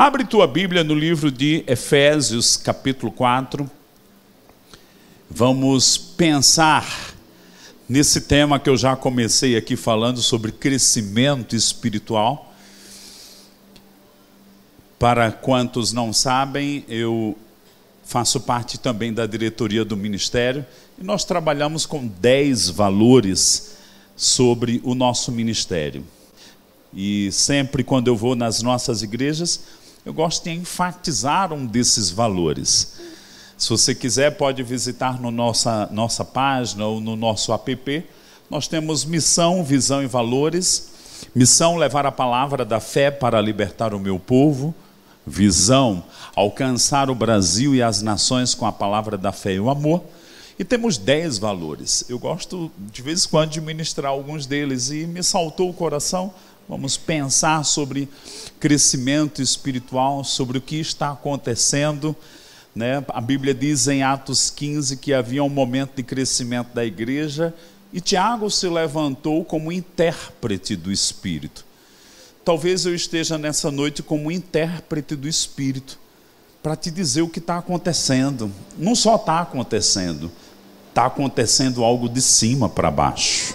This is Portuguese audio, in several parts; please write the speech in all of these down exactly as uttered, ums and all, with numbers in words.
Abre tua Bíblia no livro de Efésios, capítulo quatro. Vamos pensar nesse tema que eu já comecei aqui falando sobre crescimento espiritual. Para quantos não sabem, eu faço parte também da diretoria do ministério e nós trabalhamos com dez valores sobre o nosso ministério. E sempre quando eu vou nas nossas igrejas, eu gosto de enfatizar um desses valores. Se você quiser, pode visitar no nossa, nossa página ou no nosso app. Nós temos missão, visão e valores. Missão, levar a palavra da fé para libertar o meu povo. Visão, alcançar o Brasil e as nações com a palavra da fé e o amor. E temos dez valores. Eu gosto de vez em quando de ministrar alguns deles e me saltou o coração. Vamos pensar sobre crescimento espiritual, sobre o que está acontecendo, né? A Bíblia diz em Atos quinze que havia um momento de crescimento da igreja e Tiago se levantou como intérprete do Espírito. Talvez eu esteja nessa noite como intérprete do Espírito para te dizer o que está acontecendo. Não só está acontecendo, está acontecendo algo de cima para baixo,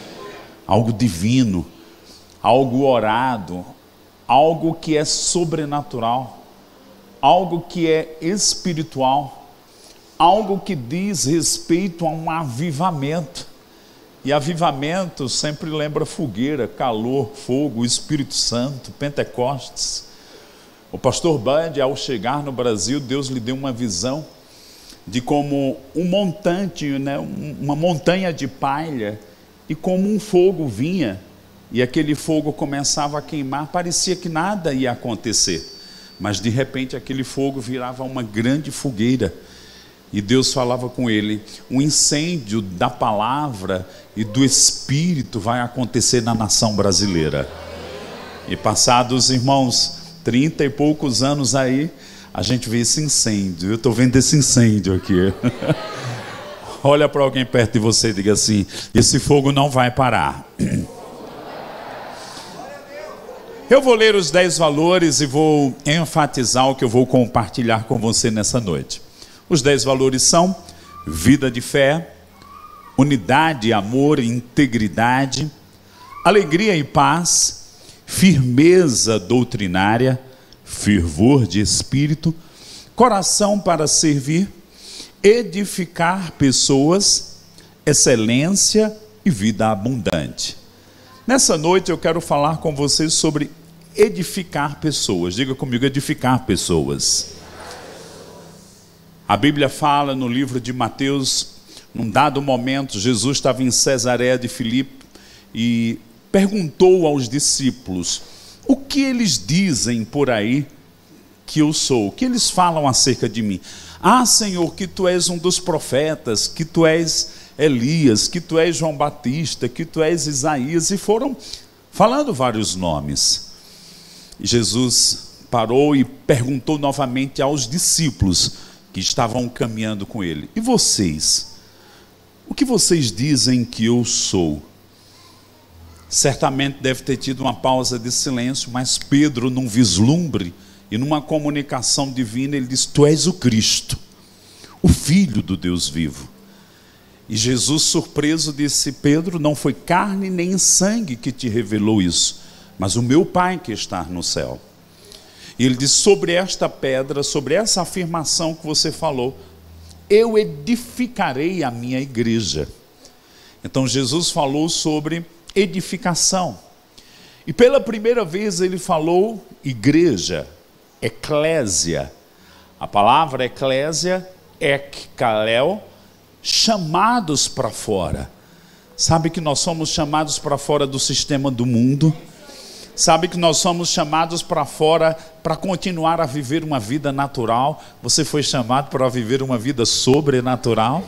algo divino, algo orado, algo que é sobrenatural, algo que é espiritual, algo que diz respeito a um avivamento. E avivamento sempre lembra fogueira, calor, fogo, Espírito Santo, Pentecostes. O pastor Bud, ao chegar no Brasil, Deus lhe deu uma visão de como um montante, né, uma montanha de palha, e como um fogo vinha, e aquele fogo começava a queimar, parecia que nada ia acontecer, mas de repente aquele fogo virava uma grande fogueira, e Deus falava com ele: um incêndio da palavra e do Espírito vai acontecer na nação brasileira. E passados, irmãos, trinta e poucos anos aí, a gente vê esse incêndio. Eu estou vendo esse incêndio aqui. Olha para alguém perto de você e diga assim: esse fogo não vai parar. Eu vou ler os dez valores e vou enfatizar o que eu vou compartilhar com você nessa noite. Os dez valores são vida de fé, unidade, amor, integridade, alegria e paz, firmeza doutrinária, fervor de espírito, coração para servir, edificar pessoas, excelência e vida abundante. Nessa noite eu quero falar com vocês sobre edificar pessoas. Diga comigo: edificar pessoas. A Bíblia fala no livro de Mateus, num dado momento, Jesus estava em Cesareia de Filipe e perguntou aos discípulos: o que eles dizem por aí que eu sou? O que eles falam acerca de mim? Ah, Senhor, que tu és um dos profetas, que tu és Elias, que tu és João Batista, que tu és Isaías, e foram falando vários nomes. E Jesus parou e perguntou novamente aos discípulos que estavam caminhando com ele: e vocês? O que vocês dizem que eu sou? Certamente deve ter tido uma pausa de silêncio, mas Pedro, num vislumbre e numa comunicação divina, ele disse: tu és o Cristo, o Filho do Deus vivo. E Jesus, surpreso, disse: Pedro, não foi carne nem sangue que te revelou isso, mas o meu Pai que está no céu. E ele disse: sobre esta pedra, sobre essa afirmação que você falou, eu edificarei a minha igreja. Então Jesus falou sobre edificação. E pela primeira vez ele falou igreja, eclésia. A palavra eclésia, ekkalel, chamados para fora. Sabe que nós somos chamados para fora do sistema do mundo? Sabe que nós somos chamados para fora para continuar a viver uma vida natural? Você foi chamado para viver uma vida sobrenatural?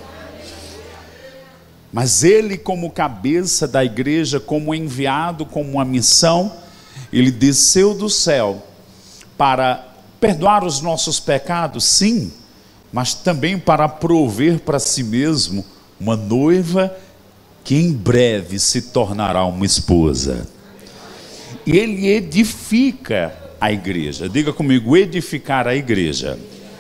Mas ele, como cabeça da igreja, como enviado, como uma missão, ele desceu do céu para perdoar os nossos pecados, sim, mas também para prover para si mesmo uma noiva que em breve se tornará uma esposa. E ele edifica a igreja. Diga comigo, edificar a igreja.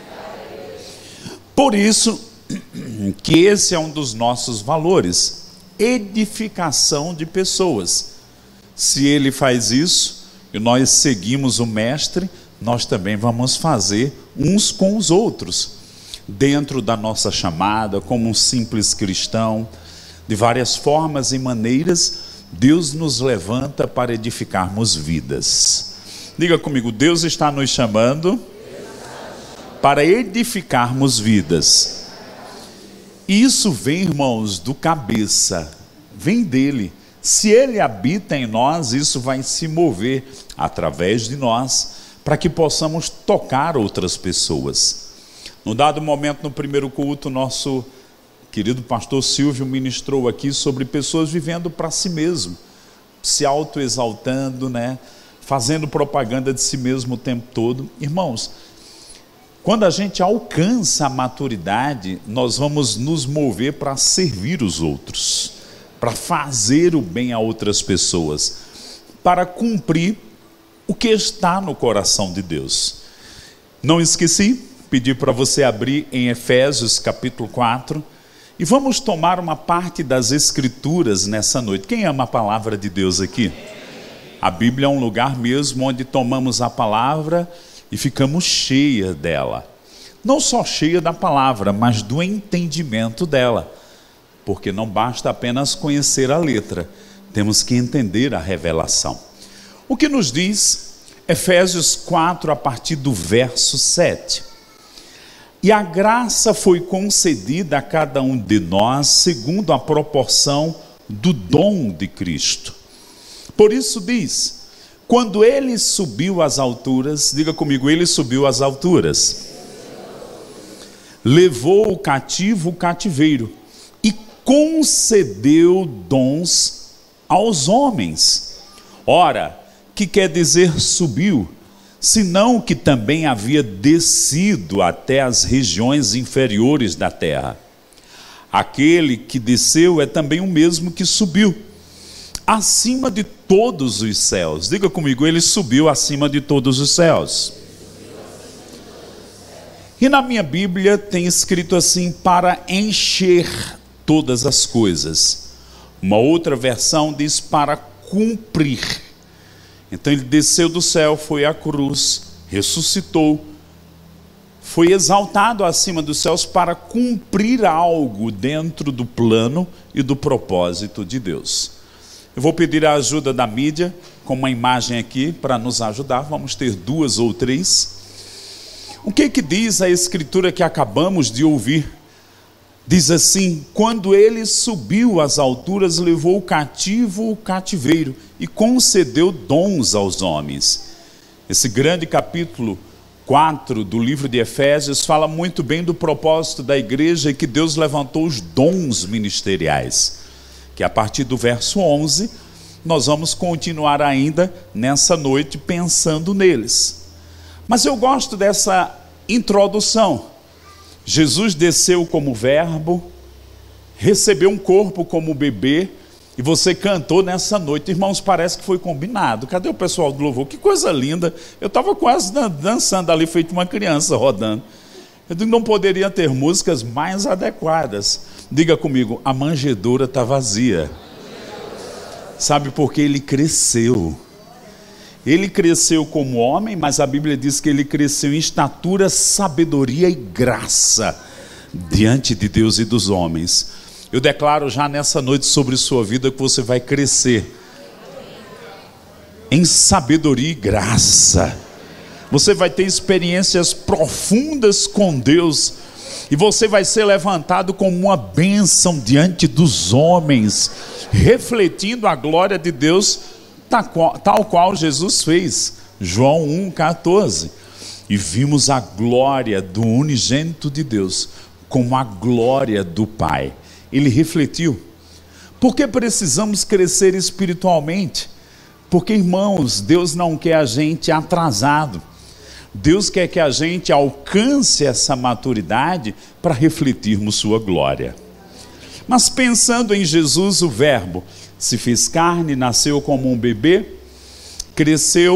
Por isso que esse é um dos nossos valores, edificação de pessoas. Se ele faz isso e nós seguimos o mestre, nós também vamos fazer uns com os outros, dentro da nossa chamada, como um simples cristão. De várias formas e maneiras, Deus nos levanta para edificarmos vidas. Diga comigo, Deus está nos chamando para edificarmos vidas. Isso vem, irmãos, do cabeça, vem dele. Se ele habita em nós, isso vai se mover através de nós, para que possamos tocar outras pessoas. No dado momento, no primeiro culto, nosso querido pastor Silvio ministrou aqui sobre pessoas vivendo para si mesmo, se autoexaltando, né? Fazendo propaganda de si mesmo o tempo todo. Irmãos, quando a gente alcança a maturidade, nós vamos nos mover para servir os outros, para fazer o bem a outras pessoas, para cumprir o que está no coração de Deus. Não esqueci, pedi para você abrir em Efésios capítulo quatro, e vamos tomar uma parte das Escrituras nessa noite. Quem ama a palavra de Deus aqui? A Bíblia é um lugar mesmo onde tomamos a palavra e ficamos cheia dela. Não só cheia da palavra, mas do entendimento dela. Porque não basta apenas conhecer a letra, temos que entender a revelação. O que nos diz Efésios quatro, a partir do verso sete. E a graça foi concedida a cada um de nós segundo a proporção do dom de Cristo. Por isso diz, quando ele subiu às alturas, diga comigo, ele subiu às alturas, levou o cativo o cativeiro e concedeu dons aos homens. Ora, que quer dizer subiu? Senão que também havia descido até as regiões inferiores da terra. Aquele que desceu é também o mesmo que subiu acima de todos os céus. Diga comigo, ele subiu acima de todos os céus. E na minha Bíblia tem escrito assim, para encher todas as coisas. Uma outra versão diz para cumprir. Então ele desceu do céu, foi à cruz, ressuscitou, foi exaltado acima dos céus para cumprir algo dentro do plano e do propósito de Deus. Eu vou pedir a ajuda da mídia, com uma imagem aqui para nos ajudar, vamos ter duas ou três. O que que diz a escritura que acabamos de ouvir? Diz assim, quando ele subiu às alturas, levou o cativo o cativeiro e concedeu dons aos homens. Esse grande capítulo quatro do livro de Efésios fala muito bem do propósito da igreja e que Deus levantou os dons ministeriais. Que a partir do verso onze, nós vamos continuar ainda nessa noite pensando neles. Mas eu gosto dessa introdução. Jesus desceu como verbo, recebeu um corpo como bebê, e você cantou nessa noite. Irmãos, parece que foi combinado. Cadê o pessoal do louvor? Que coisa linda. Eu estava quase dançando ali, feito uma criança rodando. Eu digo, não poderia ter músicas mais adequadas. Diga comigo, a manjedoura está vazia. Sabe por que ele cresceu? Ele cresceu como homem, mas a Bíblia diz que ele cresceu em estatura, sabedoria e graça diante de Deus e dos homens. Eu declaro já nessa noite sobre sua vida que você vai crescer em sabedoria e graça. Você vai ter experiências profundas com Deus e você vai ser levantado como uma bênção diante dos homens, refletindo a glória de Deus, tal qual Jesus fez. João um, quatorze. E vimos a glória do unigênito de Deus como a glória do Pai. Ele refletiu. Por que precisamos crescer espiritualmente? Porque, irmãos, Deus não quer a gente atrasado. Deus quer que a gente alcance essa maturidade para refletirmos sua glória. Mas pensando em Jesus, o verbo se fez carne, nasceu como um bebê, cresceu,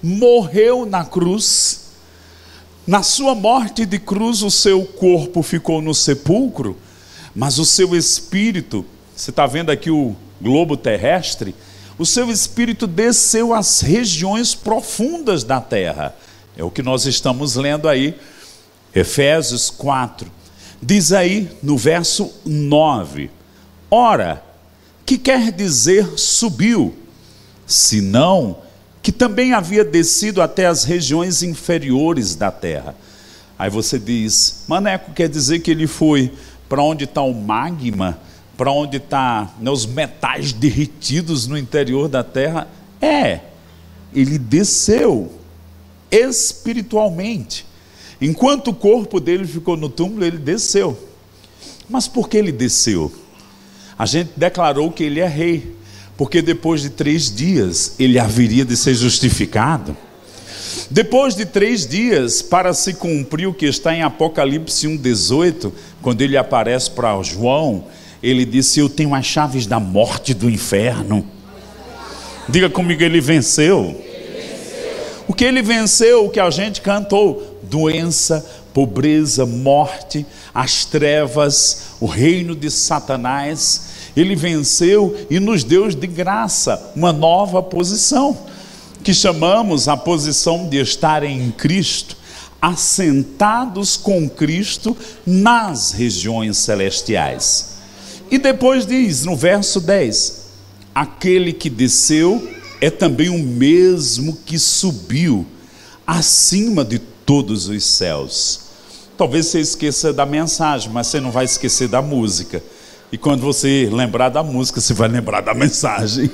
morreu na cruz. Na sua morte de cruz, o seu corpo ficou no sepulcro, mas o seu espírito, você está vendo aqui o globo terrestre, o seu espírito desceu às regiões profundas da terra. É o que nós estamos lendo aí, Efésios quatro. Diz aí no verso nove: ora, que quer dizer subiu, senão que também havia descido até as regiões inferiores da terra. Aí você diz, Maneco, quer dizer que ele foi para onde está o magma, para onde está, né, os metais derretidos no interior da terra? É, ele desceu espiritualmente. Enquanto o corpo dele ficou no túmulo, ele desceu. Mas por que ele desceu? A gente declarou que ele é rei, porque depois de três dias ele haveria de ser justificado. Depois de três dias, para se cumprir o que está em Apocalipse um, dezoito, quando ele aparece para João, ele disse, eu tenho as chaves da morte e do inferno. Diga comigo, ele venceu. Ele venceu. O que ele venceu, o que a gente cantou, doença, pobreza, morte, as trevas, o reino de Satanás. Ele venceu e nos deu de graça uma nova posição, que chamamos a posição de estar em Cristo, assentados com Cristo nas regiões celestiais. E depois diz no verso dez, aquele que desceu é também o mesmo que subiu acima de todos os céus. Talvez você esqueça da mensagem, mas você não vai esquecer da música. E quando você lembrar da música, você vai lembrar da mensagem.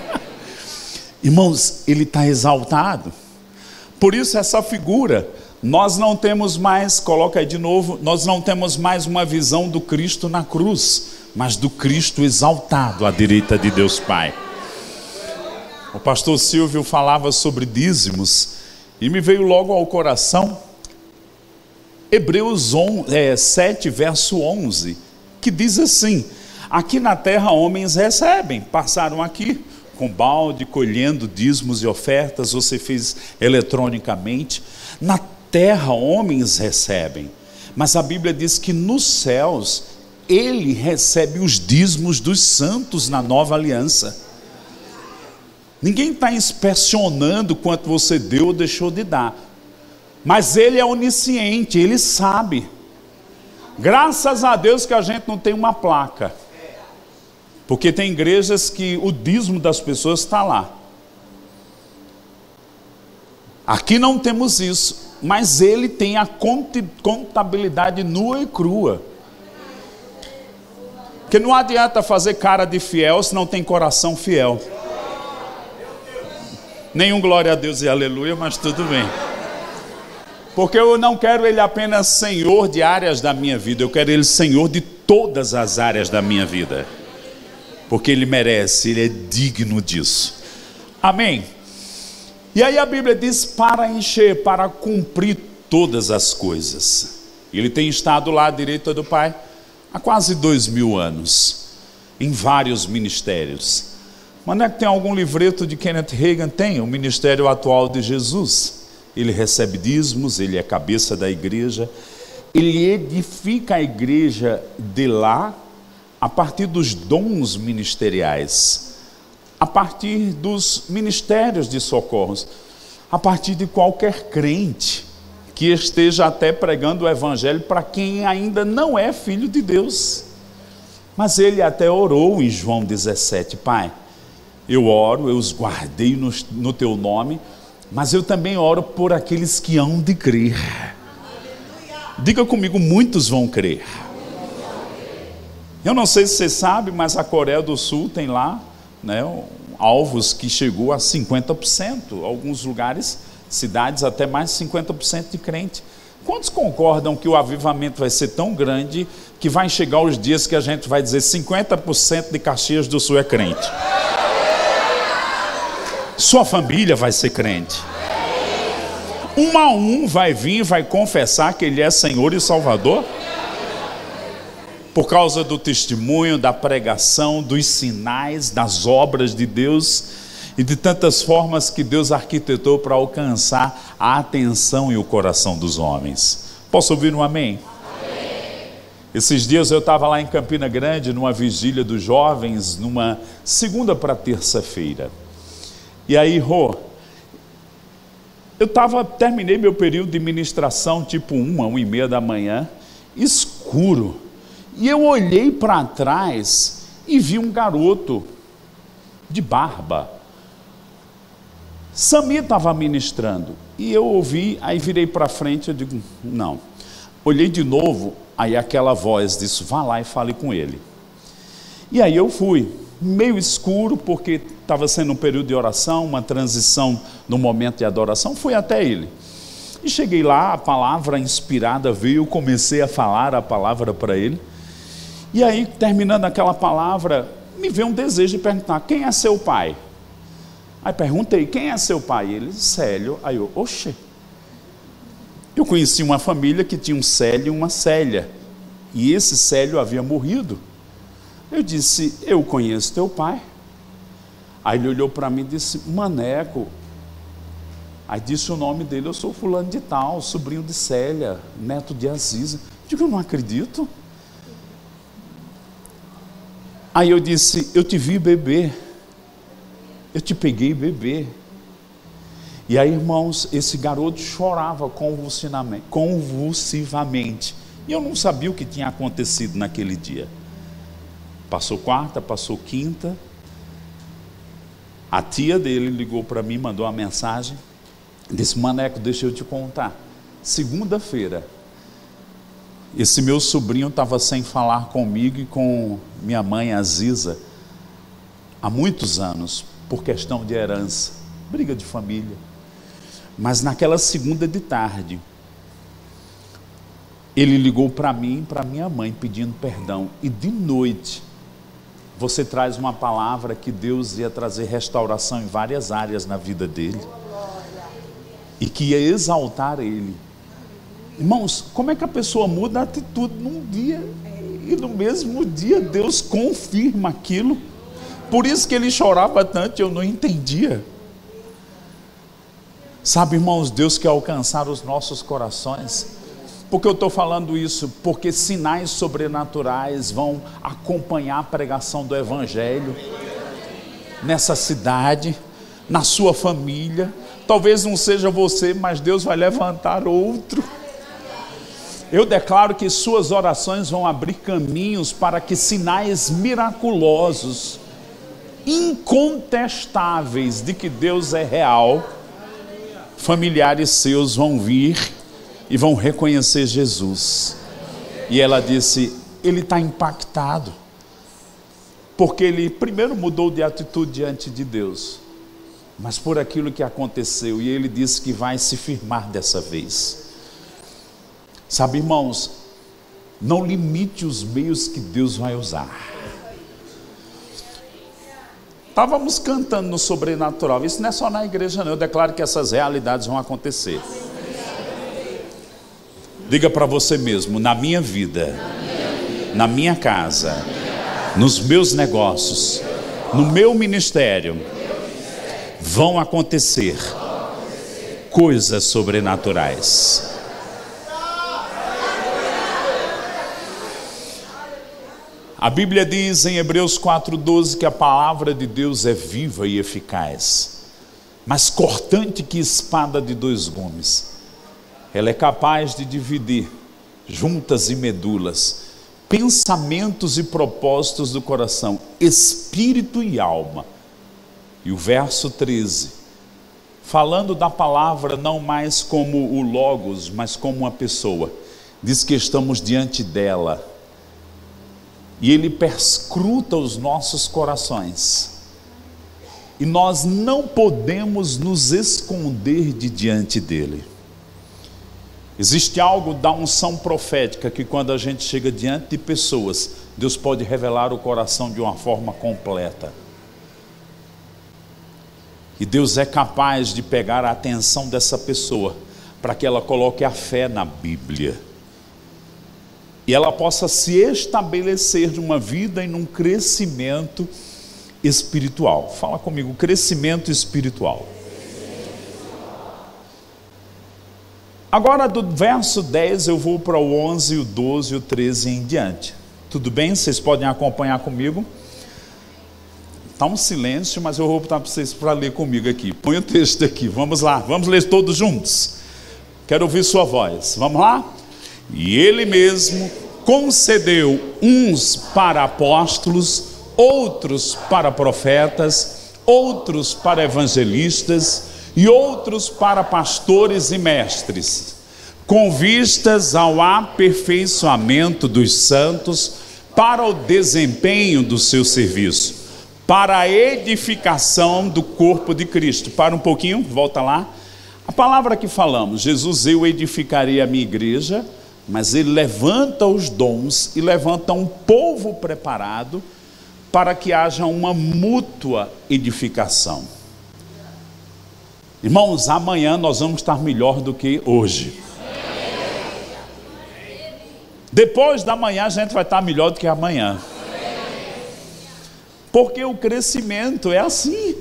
Irmãos, ele está exaltado. Por isso essa figura, nós não temos mais, coloca aí de novo, nós não temos mais uma visão do Cristo na cruz, mas do Cristo exaltado à direita de Deus Pai. O pastor Silvio falava sobre dízimos, e me veio logo ao coração, Hebreus sete, verso onze, que diz assim, aqui na terra homens recebem, passaram aqui com balde, colhendo dízimos e ofertas, você fez eletronicamente, na terra homens recebem, mas a Bíblia diz que nos céus, ele recebe os dízimos dos santos na nova aliança. Ninguém está inspecionando quanto você deu ou deixou de dar, mas ele é onisciente, ele sabe. Graças a Deus que a gente não tem uma placa, porque tem igrejas que o dízimo das pessoas está lá. Aqui não temos isso, mas ele tem a contabilidade nua e crua, porque não adianta fazer cara de fiel se não tem coração fiel. Nenhum glória a Deus e aleluia, mas tudo bem. Porque eu não quero ele apenas senhor de áreas da minha vida, eu quero ele senhor de todas as áreas da minha vida, porque ele merece, ele é digno disso. Amém? E aí a Bíblia diz para encher, para cumprir todas as coisas. Ele tem estado lá à direita do Pai há quase dois mil anos, em vários ministérios. Mas não é que tem algum livreto de Kenneth Hagin? Tem, o ministério atual de Jesus. Ele recebe dízimos, ele é cabeça da igreja, ele edifica a igreja de lá, a partir dos dons ministeriais, a partir dos ministérios de socorros, a partir de qualquer crente que esteja até pregando o evangelho para quem ainda não é filho de Deus. Mas ele até orou em João dezessete, Pai, eu oro, eu os guardei no, no teu nome, mas eu também oro por aqueles que hão de crer. Diga comigo, muitos vão crer. Eu não sei se você sabe, mas a Coreia do Sul tem lá, né, alvos que chegou a cinquenta por cento, alguns lugares, cidades até mais de cinquenta por cento de crente. Quantos concordam que o avivamento vai ser tão grande que vai chegar os dias que a gente vai dizer cinquenta por cento de Caxias do Sul é crente? Sua família vai ser crente. Um a um vai vir e vai confessar que ele é Senhor e Salvador, por causa do testemunho, da pregação, dos sinais, das obras de Deus. e de tantas formas que Deus arquitetou para alcançar a atenção e o coração dos homens. Posso ouvir um amém? Amém. Esses dias eu estava lá em Campina Grande, numa vigília dos jovens, numa segunda para terça-feira. E aí, Rô, eu tava, terminei meu período de ministração, tipo uma, uma e meia da manhã, escuro. E eu olhei para trás e vi um garoto de barba. Sami estava ministrando. E eu ouvi, aí virei para frente, eu digo, não. Olhei de novo, aí aquela voz disse, vá lá e fale com ele. E aí eu fui, meio escuro, porque estava sendo um período de oração, uma transição no momento de adoração, fui até ele. E cheguei lá, a palavra inspirada veio, eu comecei a falar a palavra para ele. E aí, terminando aquela palavra, me veio um desejo de perguntar, quem é seu pai? Aí perguntei, quem é seu pai? Ele, Célio. Aí eu, oxe. Eu conheci uma família que tinha um Célio e uma Célia. E esse Célio havia morrido. Eu disse, eu conheço teu pai. Aí ele olhou para mim e disse, Maneco. Aí disse o nome dele, eu sou fulano de tal, sobrinho de Célia, neto de Aziza. Digo, eu não acredito. Aí eu disse, eu te vi beber. Eu te peguei bebê. E aí, irmãos, esse garoto chorava convulsivamente. E eu não sabia o que tinha acontecido naquele dia. Passou quarta, passou quinta. A tia dele ligou para mim, mandou uma mensagem. Disse, Maneco, deixa eu te contar. Segunda-feira, esse meu sobrinho estava sem falar comigo e com minha mãe, Aziza, há muitos anos, por questão de herança, briga de família. Mas naquela segunda de tarde, ele ligou para mim e para minha mãe pedindo perdão. E de noite, você traz uma palavra que Deus ia trazer restauração em várias áreas na vida dele. E que ia exaltar ele. Irmãos, como é que a pessoa muda a atitude num dia e no mesmo dia Deus confirma aquilo? Por isso que ele chorava tanto, eu não entendia. Sabe, irmãos, Deus quer alcançar os nossos corações. Por que eu estou falando isso? Porque sinais sobrenaturais vão acompanhar a pregação do Evangelho nessa cidade, na sua família. Talvez não seja você, mas Deus vai levantar outro. Eu declaro que suas orações vão abrir caminhos para que sinais miraculosos, incontestáveis de que Deus é real, familiares seus vão vir e vão reconhecer Jesus. E ela disse, ele está impactado, porque ele primeiro mudou de atitude diante de Deus, mas por aquilo que aconteceu, e ele disse que vai se firmar dessa vez. Sabe, irmãos, não limite os meios que Deus vai usar. Estávamos cantando no sobrenatural, isso não é só na igreja não, eu declaro que essas realidades vão acontecer. Diga para você mesmo, na minha vida, na minha casa, nos meus negócios, no meu ministério, vão acontecer coisas sobrenaturais. A Bíblia diz em Hebreus quatro, doze que a palavra de Deus é viva e eficaz, mas cortante que espada de dois gumes. Ela é capaz de dividir juntas e medulas, pensamentos e propósitos do coração, espírito e alma. E o verso treze, falando da palavra não mais como o Logos, mas como uma pessoa, diz que estamos diante dela. E ele perscruta os nossos corações. E nós não podemos nos esconder de diante dele. Existe algo da unção profética que quando a gente chega diante de pessoas, Deus pode revelar o coração de uma forma completa. E Deus é capaz de pegar a atenção dessa pessoa para que ela coloque a fé na Bíblia. E ela possa se estabelecer numa vida e num crescimento espiritual. Fala comigo, crescimento espiritual. Agora do verso dez eu vou para o onze, o doze, o treze em diante. Tudo bem? Vocês podem acompanhar comigo? Está um silêncio, mas eu vou botar para vocês para ler comigo aqui. Põe o texto aqui, vamos lá, vamos ler todos juntos. Quero ouvir sua voz, vamos lá? E ele mesmo concedeu uns para apóstolos, outros para profetas, outros para evangelistas e outros para pastores e mestres, com vistas ao aperfeiçoamento dos santos, para o desempenho do seu serviço, para a edificação do corpo de Cristo. Para um pouquinho, volta lá. A palavra que falamos, Jesus, eu edificarei a minha igreja, mas ele levanta os dons e levanta um povo preparado para que haja uma mútua edificação. Irmãos, amanhã nós vamos estar melhor do que hoje. Depois da manhã a gente vai estar melhor do que amanhã. Porque o crescimento é assim.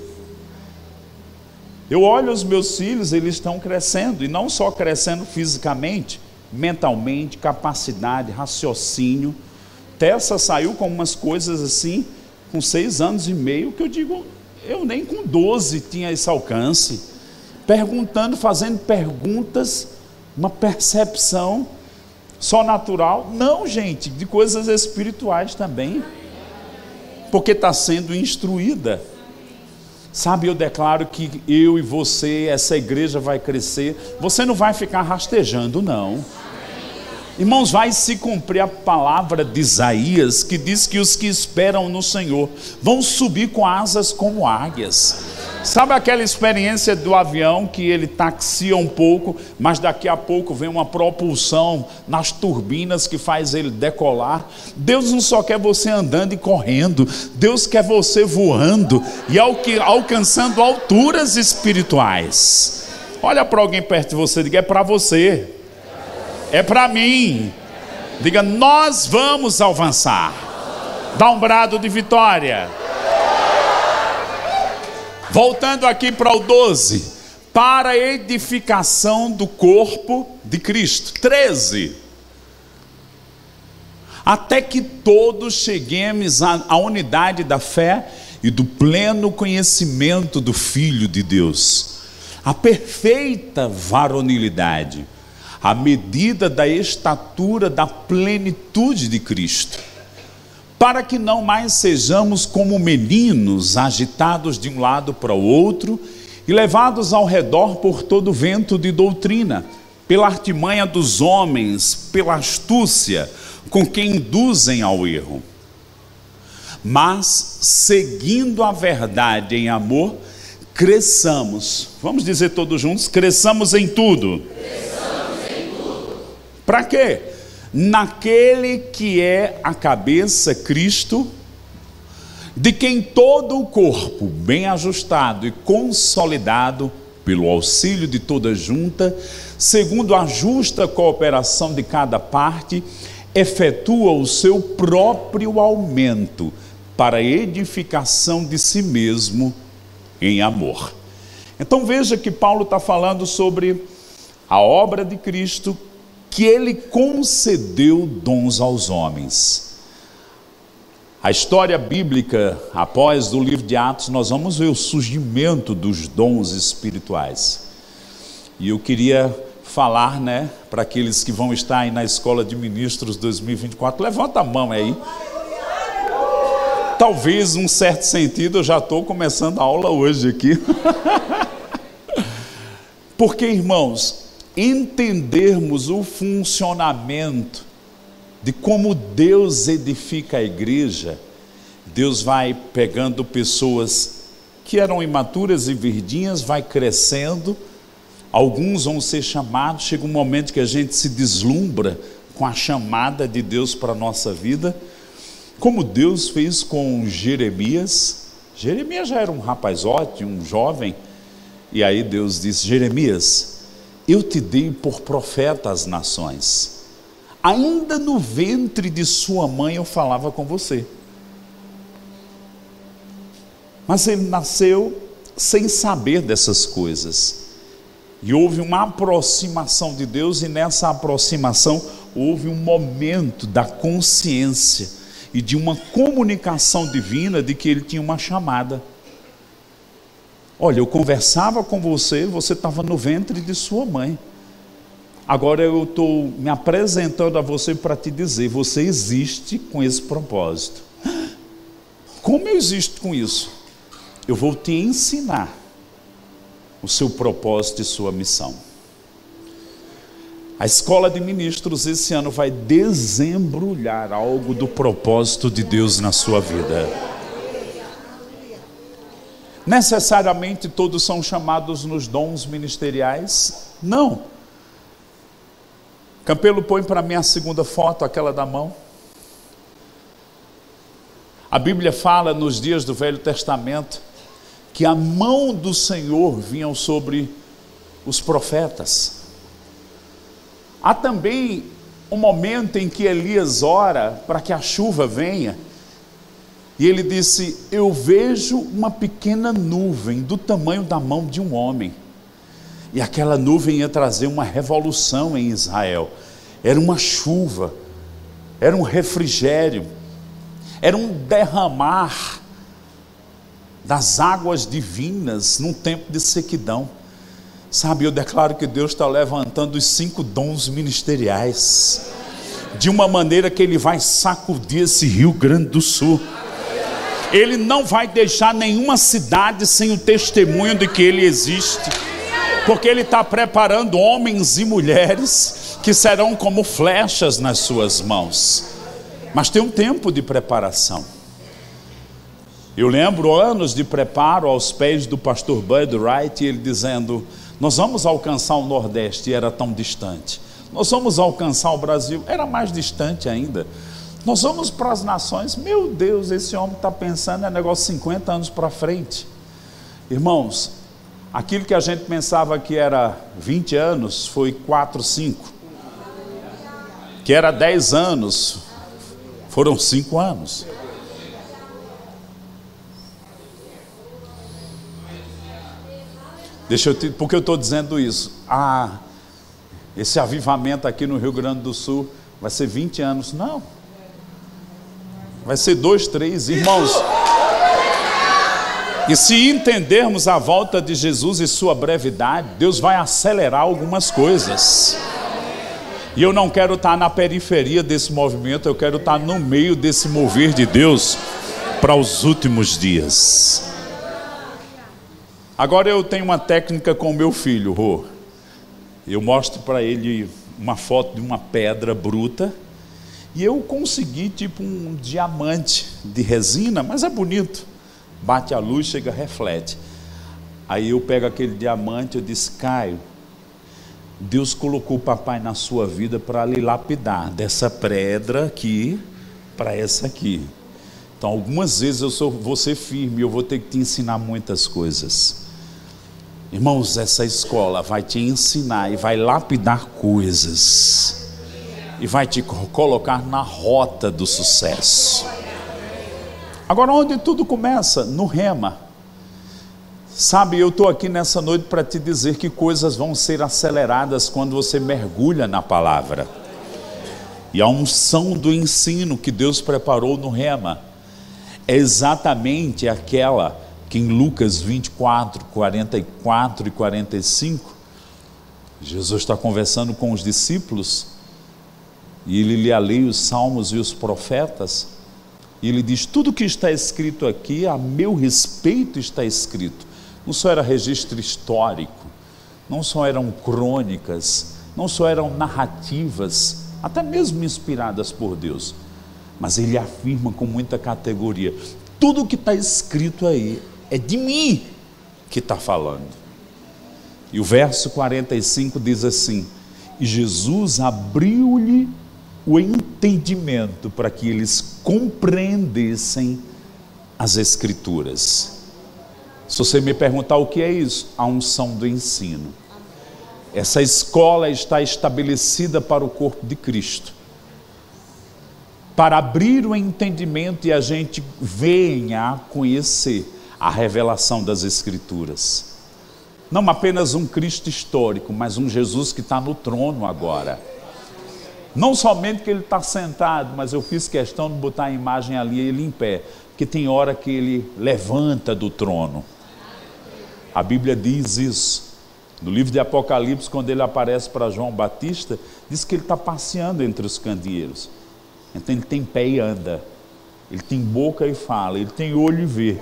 Eu olho os meus filhos, eles estão crescendo, e não só crescendo fisicamente, mentalmente, capacidade, raciocínio. Tessa saiu com umas coisas assim, com seis anos e meio, que eu digo, eu nem com doze tinha esse alcance. Perguntando, fazendo perguntas, uma percepção só natural. Não, gente, de coisas espirituais também. Porque está sendo instruída. Sabe, eu declaro que eu e você, essa igreja vai crescer. Você não vai ficar rastejando, não. Irmãos, vai se cumprir a palavra de Isaías, que diz que os que esperam no Senhor vão subir com asas como águias. Sabe aquela experiência do avião que ele taxia um pouco, mas daqui a pouco vem uma propulsão nas turbinas que faz ele decolar? Deus não só quer você andando e correndo, Deus quer você voando e alcançando alturas espirituais. Olha para alguém perto de você e diga, é para você, é para mim. Diga, nós vamos avançar. Dá um brado de vitória. Voltando aqui para o doze, para a edificação do corpo de Cristo. treze, até que todos cheguemos à, à unidade da fé e do pleno conhecimento do Filho de Deus, a perfeita varonilidade, à medida da estatura da plenitude de Cristo, para que não mais sejamos como meninos, agitados de um lado para o outro e levados ao redor por todo vento de doutrina, pela artimanha dos homens, pela astúcia com que induzem ao erro. Mas, seguindo a verdade em amor, cresçamos. Vamos dizer todos juntos, cresçamos em tudo. Cresçamos em tudo. Para quê? Naquele que é a cabeça, Cristo, de quem todo o corpo, bem ajustado e consolidado pelo auxílio de toda junta, segundo a justa cooperação de cada parte, efetua o seu próprio aumento para a edificação de si mesmo em amor. Então veja que Paulo está falando sobre a obra de Cristo, que ele concedeu dons aos homens. A história bíblica, após o livro de Atos, nós vamos ver o surgimento dos dons espirituais. E eu queria falar, né, para aqueles que vão estar aí na Escola de Ministros dois mil e vinte e quatro, levanta a mão aí. Talvez, num certo sentido, eu já estou começando a aula hoje aqui. Porque, irmãos, entendermos o funcionamento de como Deus edifica a igreja, Deus vai pegando pessoas que eram imaturas e verdinhas, vai crescendo, alguns vão ser chamados, chega um momento que a gente se deslumbra com a chamada de Deus para a nossa vida, como Deus fez com Jeremias. Jeremias já era um rapazote, um jovem, e aí Deus disse, Jeremias, eu te dei por profeta às nações, ainda no ventre de sua mãe eu falava com você. Mas ele nasceu sem saber dessas coisas. E houve uma aproximação de Deus, e nessa aproximação houve um momento da consciência e de uma comunicação divina de que ele tinha uma chamada. Olha, eu conversava com você, você estava no ventre de sua mãe. Agora eu estou me apresentando a você para te dizer, você existe com esse propósito. Como eu existo com isso? Eu vou te ensinar o seu propósito e sua missão. A Escola de Ministros esse ano vai desembrulhar algo do propósito de Deus na sua vida. Necessariamente todos são chamados nos dons ministeriais? Não. Campelo, põe para mim a segunda foto, aquela da mão. A Bíblia fala nos dias do Velho Testamento que a mão do Senhor vinha sobre os profetas. Há também um momento em que Elias ora para que a chuva venha, e ele disse: eu vejo uma pequena nuvem do tamanho da mão de um homem. E aquela nuvem ia trazer uma revolução em Israel. Era uma chuva, era um refrigério, era um derramar das águas divinas num tempo de sequidão. Sabe, eu declaro que Deus está levantando os cinco dons ministeriais, de uma maneira que Ele vai sacudir esse Rio Grande do Sul. Ele não vai deixar nenhuma cidade sem o testemunho de que Ele existe, porque Ele está preparando homens e mulheres que serão como flechas nas suas mãos. Mas tem um tempo de preparação. Eu lembro anos de preparo aos pés do pastor Bud Wright, e ele dizendo: nós vamos alcançar o Nordeste, e era tão distante. Nós vamos alcançar o Brasil, era mais distante ainda. Nós vamos para as nações. Meu Deus, esse homem está pensando, é negócio cinquenta anos para frente. Irmãos, aquilo que a gente pensava que era vinte anos, foi quatro, cinco. Que era dez anos, foram cinco anos. Deixa eu te, porque eu estou dizendo isso? Ah, esse avivamento aqui no Rio Grande do Sul vai ser vinte anos. Não. Vai ser dois, três, irmãos. E se entendermos a volta de Jesus e sua brevidade, Deus vai acelerar algumas coisas. E eu não quero estar na periferia desse movimento, eu quero estar no meio desse mover de Deus para os últimos dias. Agora eu tenho uma técnica com o meu filho, Rô. Eu mostro para ele uma foto de uma pedra bruta, e eu consegui tipo um diamante de resina, mas é bonito. Bate a luz, chega, reflete. Aí eu pego aquele diamante, eu disse: Caio, Deus colocou o papai na sua vida para lhe lapidar, dessa pedra aqui para essa aqui. Então algumas vezes eu sou, vou ser firme, eu vou ter que te ensinar muitas coisas. Irmãos, essa escola vai te ensinar e vai lapidar coisas, e vai te colocar na rota do sucesso. Agora, onde tudo começa? No rema. Sabe, eu estou aqui nessa noite para te dizer que coisas vão ser aceleradas quando você mergulha na palavra. E a unção do ensino que Deus preparou no rema é exatamente aquela que em Lucas vinte e quatro, quarenta e quatro e quarenta e cinco, Jesus está conversando com os discípulos, e ele lhe alheia os salmos e os profetas, e ele diz: tudo que está escrito aqui, a meu respeito está escrito. Não só era registro histórico, não só eram crônicas, não só eram narrativas, até mesmo inspiradas por Deus, mas ele afirma com muita categoria: tudo que está escrito aí é de mim que está falando. E o verso quarenta e cinco diz assim: e Jesus abriu-lhe o entendimento para que eles compreendessem as Escrituras. Se você me perguntar o que é isso, a unção do ensino. Essa escola está estabelecida para o corpo de Cristo, para abrir o entendimento e a gente venha a conhecer a revelação das Escrituras. Não apenas um Cristo histórico, mas um Jesus que está no trono agora. Não somente que ele está sentado, mas eu fiz questão de botar a imagem ali, ele em pé, porque tem hora que ele levanta do trono. A Bíblia diz isso. No livro de Apocalipse, quando ele aparece para João Batista, diz que ele está passeando entre os candeeiros. Então ele tem pé e anda, ele tem boca e fala, ele tem olho e vê.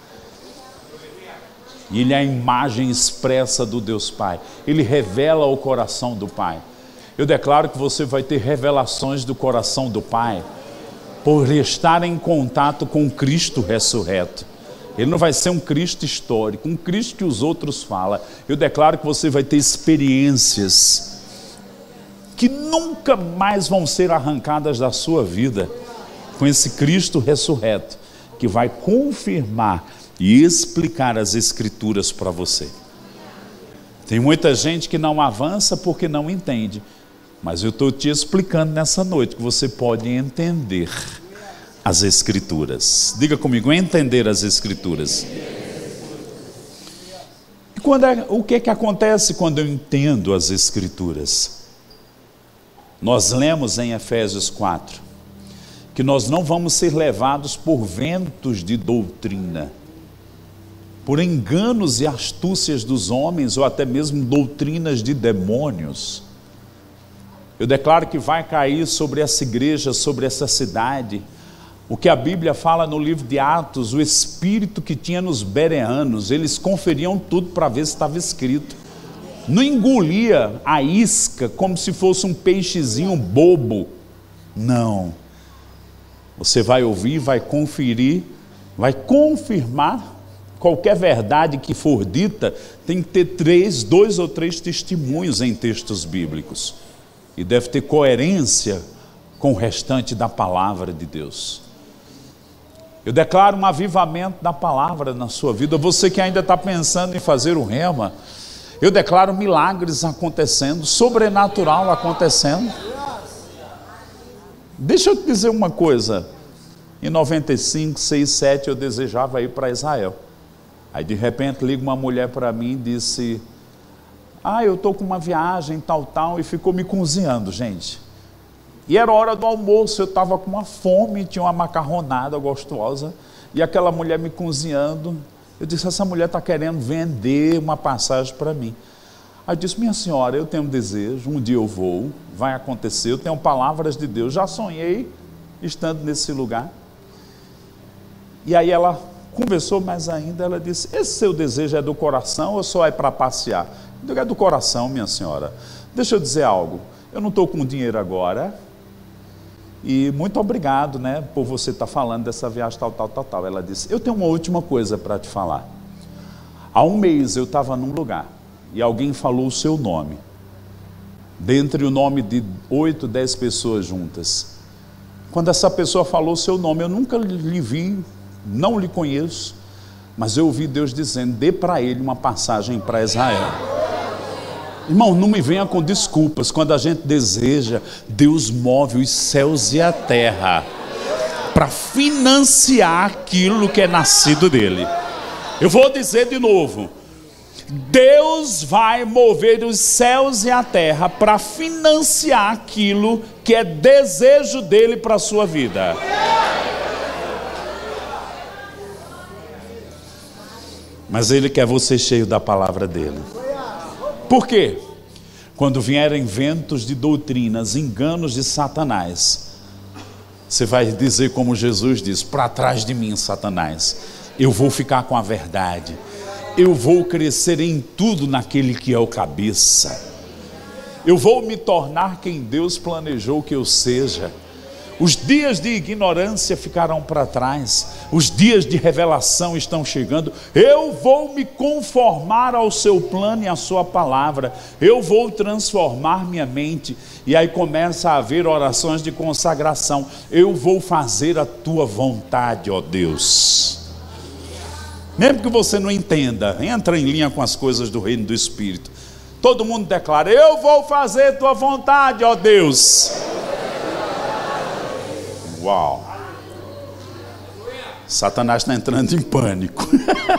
E ele é a imagem expressa do Deus Pai. Ele revela o coração do Pai. Eu declaro que você vai ter revelações do coração do Pai por estar em contato com Cristo ressurreto. Ele não vai ser um Cristo histórico, um Cristo que os outros falam. Eu declaro que você vai ter experiências que nunca mais vão ser arrancadas da sua vida com esse Cristo ressurreto, que vai confirmar e explicar as Escrituras para você. Tem muita gente que não avança porque não entende, mas eu estou te explicando nessa noite que você pode entender as Escrituras. Diga comigo, entender as Escrituras. E quando é, o que, que acontece quando eu entendo as Escrituras? Nós lemos em Efésios quatro, que nós não vamos ser levados por ventos de doutrina, por enganos e astúcias dos homens, ou até mesmo doutrinas de demônios. Eu declaro que vai cair sobre essa igreja, sobre essa cidade, o que a Bíblia fala no livro de Atos, o espírito que tinha nos bereanos. Eles conferiam tudo para ver se estava escrito. Não engolia a isca como se fosse um peixezinho bobo. Não. Você vai ouvir, vai conferir, vai confirmar. Qualquer verdade que for dita tem que ter três, dois ou três testemunhos em textos bíblicos. E deve ter coerência com o restante da palavra de Deus. Eu declaro um avivamento da palavra na sua vida. Você que ainda está pensando em fazer o rema, eu declaro milagres acontecendo, sobrenatural acontecendo. Deixa eu te dizer uma coisa. Em noventa e cinco, seis, sete eu desejava ir para Israel. Aí de repente liga uma mulher para mim e disse: ah, eu estou com uma viagem tal, tal, e ficou me cozinhando, gente. E era hora do almoço, eu estava com uma fome, tinha uma macarronada gostosa, e aquela mulher me cozinhando. Eu disse: essa mulher está querendo vender uma passagem para mim. Aí eu disse: minha senhora, eu tenho um desejo, um dia eu vou, vai acontecer, eu tenho palavras de Deus, já sonhei estando nesse lugar. E aí ela conversou mais ainda, ela disse: esse seu desejo é do coração ou só é para passear? Eu digo: é do coração, minha senhora. Deixa eu dizer algo, eu não estou com dinheiro agora, e muito obrigado, né, por você estar falando dessa viagem tal, tal, tal, tal. Ela disse: eu tenho uma última coisa para te falar. Há um mês eu estava num lugar, e alguém falou o seu nome, dentre o nome de oito, dez pessoas juntas. Quando essa pessoa falou o seu nome, eu nunca lhe vi, não lhe conheço, mas eu ouvi Deus dizendo: dê para ele uma passagem para Israel. Irmão, não me venha com desculpas. Quando a gente deseja, Deus move os céus e a terra para financiar aquilo que é nascido dele. Eu vou dizer de novo: Deus vai mover os céus e a terra para financiar aquilo que é desejo dele para a sua vida. Mas ele quer você cheio da palavra dele. Por quê? Quando vierem ventos de doutrinas, enganos de Satanás, você vai dizer como Jesus diz: para trás de mim, Satanás, eu vou ficar com a verdade, eu vou crescer em tudo naquele que é o cabeça, eu vou me tornar quem Deus planejou que eu seja. Os dias de ignorância ficarão para trás, os dias de revelação estão chegando. Eu vou me conformar ao seu plano e à sua palavra, eu vou transformar minha mente. E aí começa a haver orações de consagração: eu vou fazer a tua vontade, ó Deus. Mesmo que você não entenda, entra em linha com as coisas do reino do Espírito. Todo mundo declara: eu vou fazer a tua vontade, ó Deus. Uau! Satanás está entrando em pânico.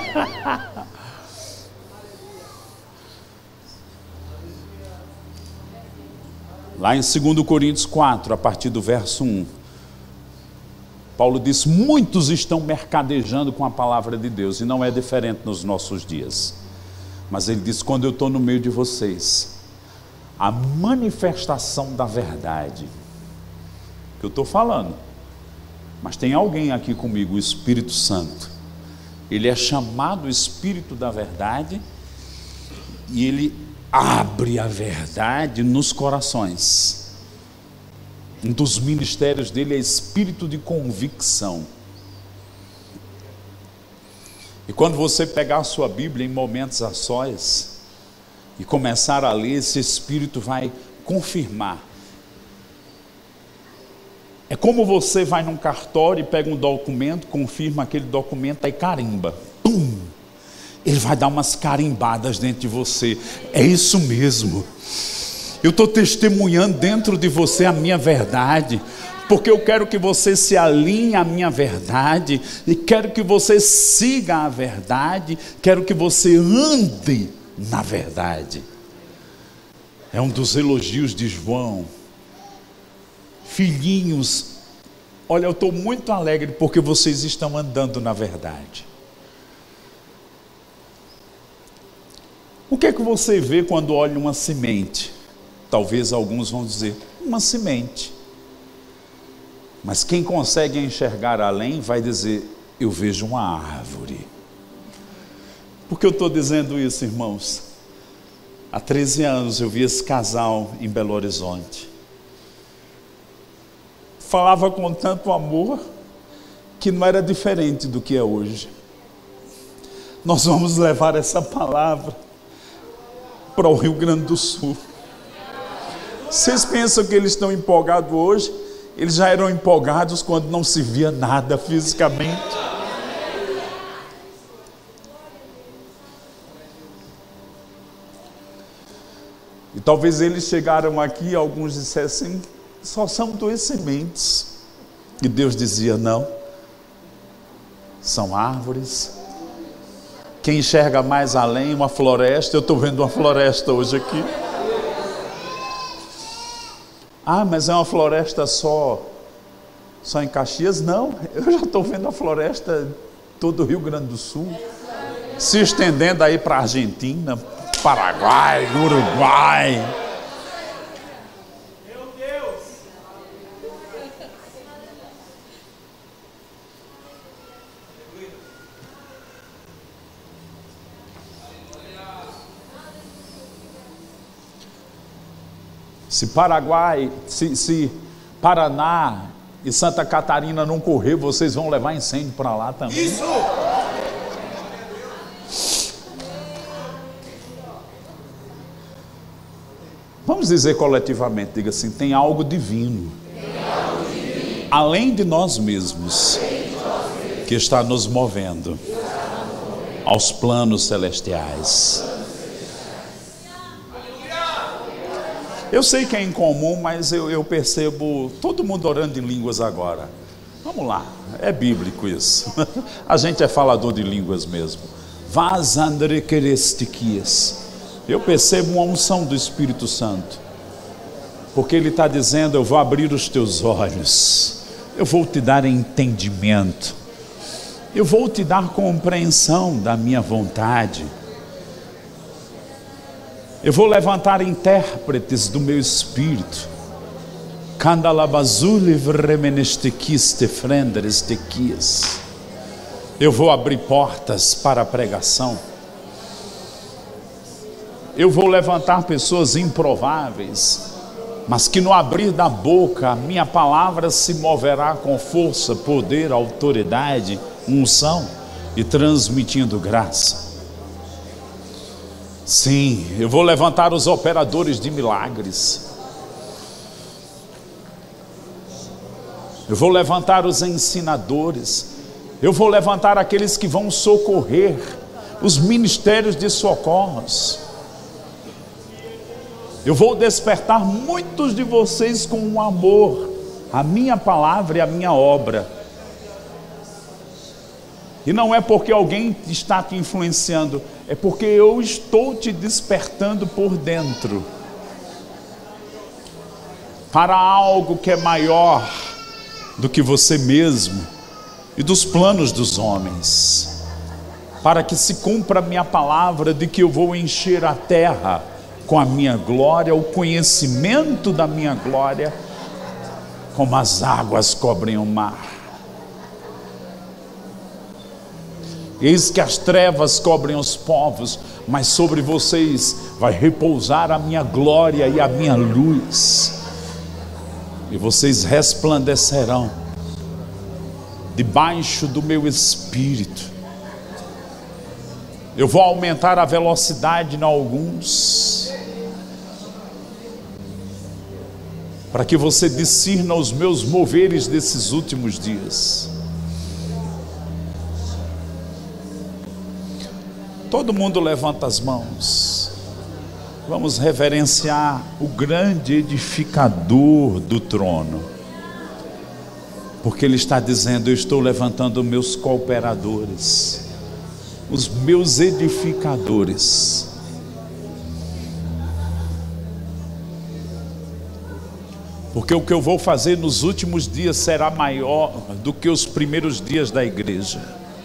Lá em dois Coríntios quatro, a partir do verso um, Paulo diz: muitos estão mercadejando com a palavra de Deus, e não é diferente nos nossos dias. Mas ele diz: quando eu estou no meio de vocês, a manifestação da verdade, que eu estou falando, mas tem alguém aqui comigo, o Espírito Santo. Ele é chamado Espírito da verdade, e ele abre a verdade nos corações. Um dos ministérios dele é espírito de convicção. E quando você pegar a sua Bíblia em momentos a sós e começar a ler, esse espírito vai confirmar. É como você vai num cartório e pega um documento, confirma aquele documento, aí carimba. Pum! Ele vai dar umas carimbadas dentro de você. É isso mesmo. Eu estou testemunhando dentro de você a minha verdade, porque eu quero que você se alinhe à minha verdade, e quero que você siga a verdade, quero que você ande na verdade. É um dos elogios de João. Filhinhos, olha, eu estou muito alegre porque vocês estão andando na verdade. O que é que você vê quando olha uma semente? Talvez alguns vão dizer, uma semente. Mas quem consegue enxergar além vai dizer, eu vejo uma árvore. Por que eu estou dizendo isso, irmãos? Há treze anos eu vi esse casal em Belo Horizonte. Falava com tanto amor, que não era diferente do que é hoje. Nós vamos levar essa palavra para o Rio Grande do Sul. Vocês pensam que eles estão empolgados hoje? Eles já eram empolgados quando não se via nada fisicamente. E talvez eles chegaram aqui, alguns dissessem, só são duas sementes. E Deus dizia, não, são árvores. Quem enxerga mais além, uma floresta. Eu estou vendo uma floresta hoje aqui. Ah, mas é uma floresta só, só em Caxias? Não, eu já estou vendo a floresta todo o Rio Grande do Sul, se estendendo aí para a Argentina, Paraguai, Uruguai. Meu Deus! Se Paraguai, se, se Paraná e Santa Catarina não correr, vocês vão levar incêndio para lá também. Isso! Vamos dizer coletivamente, diga assim, tem algo divino, tem algo divino além de nós mesmos, de nós mesmos que está nos movendo aos planos celestiais. Eu sei que é incomum, mas eu, eu percebo todo mundo orando em línguas agora. Vamos lá, é bíblico isso. A gente é falador de línguas mesmo. Eu percebo uma unção do Espírito Santo, porque Ele está dizendo, eu vou abrir os teus olhos, eu vou te dar entendimento, eu vou te dar compreensão da minha vontade. Eu vou levantar intérpretes do meu espírito. Eu vou abrir portas para a pregação. Eu vou levantar pessoas improváveis, mas que no abrir da boca a minha palavra se moverá com força, poder, autoridade, unção e transmitindo graça. Sim, eu vou levantar os operadores de milagres. Eu vou levantar os ensinadores. Eu vou levantar aqueles que vão socorrer, os ministérios de socorros. Eu vou despertar muitos de vocês com um amor, a minha palavra e a minha obra. E não é porque alguém está te influenciando, é porque eu estou te despertando por dentro para algo que é maior do que você mesmo e dos planos dos homens, para que se cumpra a minha palavra de que eu vou encher a terra com a minha glória, o conhecimento da minha glória, como as águas cobrem o mar. Eis que as trevas cobrem os povos, mas sobre vocês vai repousar a minha glória e a minha luz, e vocês resplandecerão debaixo do meu espírito. Eu vou aumentar a velocidade em alguns, para que você discirna os meus moveres desses últimos dias. Todo mundo levanta as mãos. Vamos reverenciar o grande edificador do trono, porque Ele está dizendo: eu estou levantando meus cooperadores, os meus edificadores. Porque o que eu vou fazer nos últimos dias será maior do que os primeiros dias da igreja.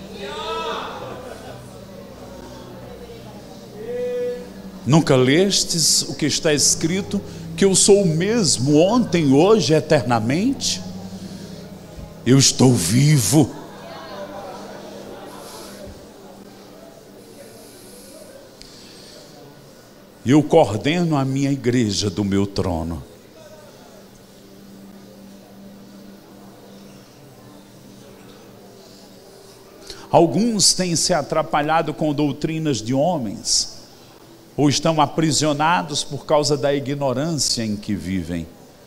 Nunca lestes o que está escrito, que eu sou o mesmo ontem, hoje, eternamente? Eu estou vivo. E eu coordeno a minha igreja do meu trono. Alguns têm se atrapalhado com doutrinas de homens, ou estão aprisionados por causa da ignorância em que vivem.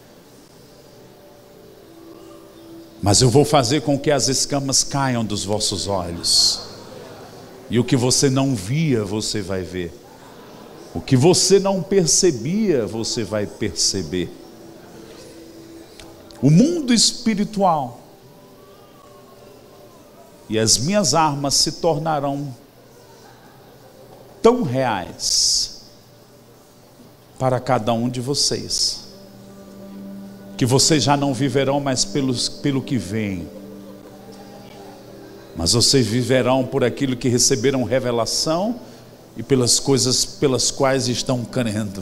Mas eu vou fazer com que as escamas caiam dos vossos olhos, e o que você não via, você vai ver. O que você não percebia, você vai perceber. O mundo espiritual e as minhas armas se tornarão tão reais para cada um de vocês, que vocês já não viverão mais pelos, pelo que vem, mas vocês viverão por aquilo que receberam revelação e pelas coisas pelas quais estão crendo.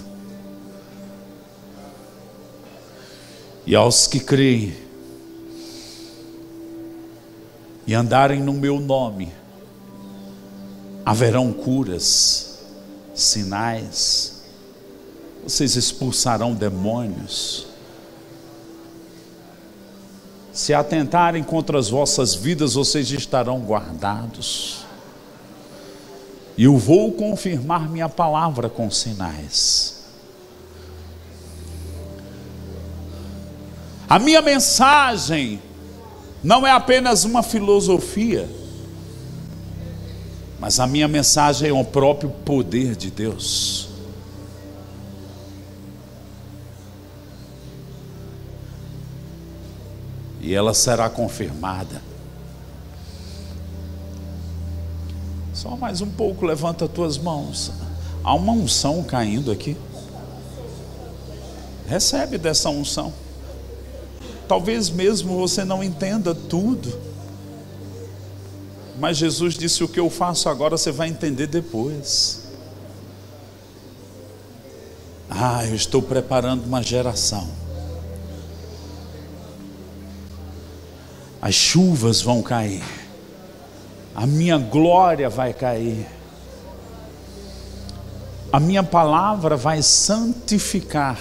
E aos que creem e andarem no meu nome, haverão curas, sinais, vocês expulsarão demônios. Se atentarem contra as vossas vidas, vocês estarão guardados. E eu vou confirmar minha palavra com sinais. A minha mensagem não é apenas uma filosofia, mas a minha mensagem é o próprio poder de Deus. E ela será confirmada. Só mais um pouco, levanta as tuas mãos. Há uma unção caindo aqui. Recebe dessa unção. Talvez mesmo você não entenda tudo, mas Jesus disse: o que eu faço agora você vai entender depois. Ah, eu estou preparando uma geração. As chuvas vão cair, a minha glória vai cair, a minha palavra vai santificar.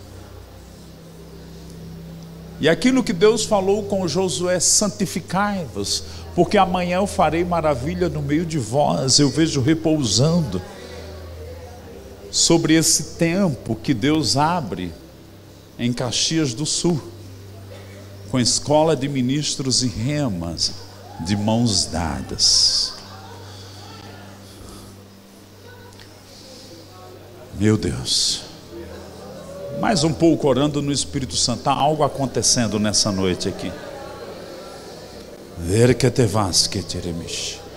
E aquilo que Deus falou com Josué: santificai-vos, porque amanhã eu farei maravilha no meio de vós. Eu vejo repousando sobre esse tempo que Deus abre em Caxias do Sul, com escola de ministros e remas de mãos dadas. Meu Deus, mais um pouco orando no Espírito Santo. Está algo acontecendo nessa noite aqui. Ver que te vas que teremish.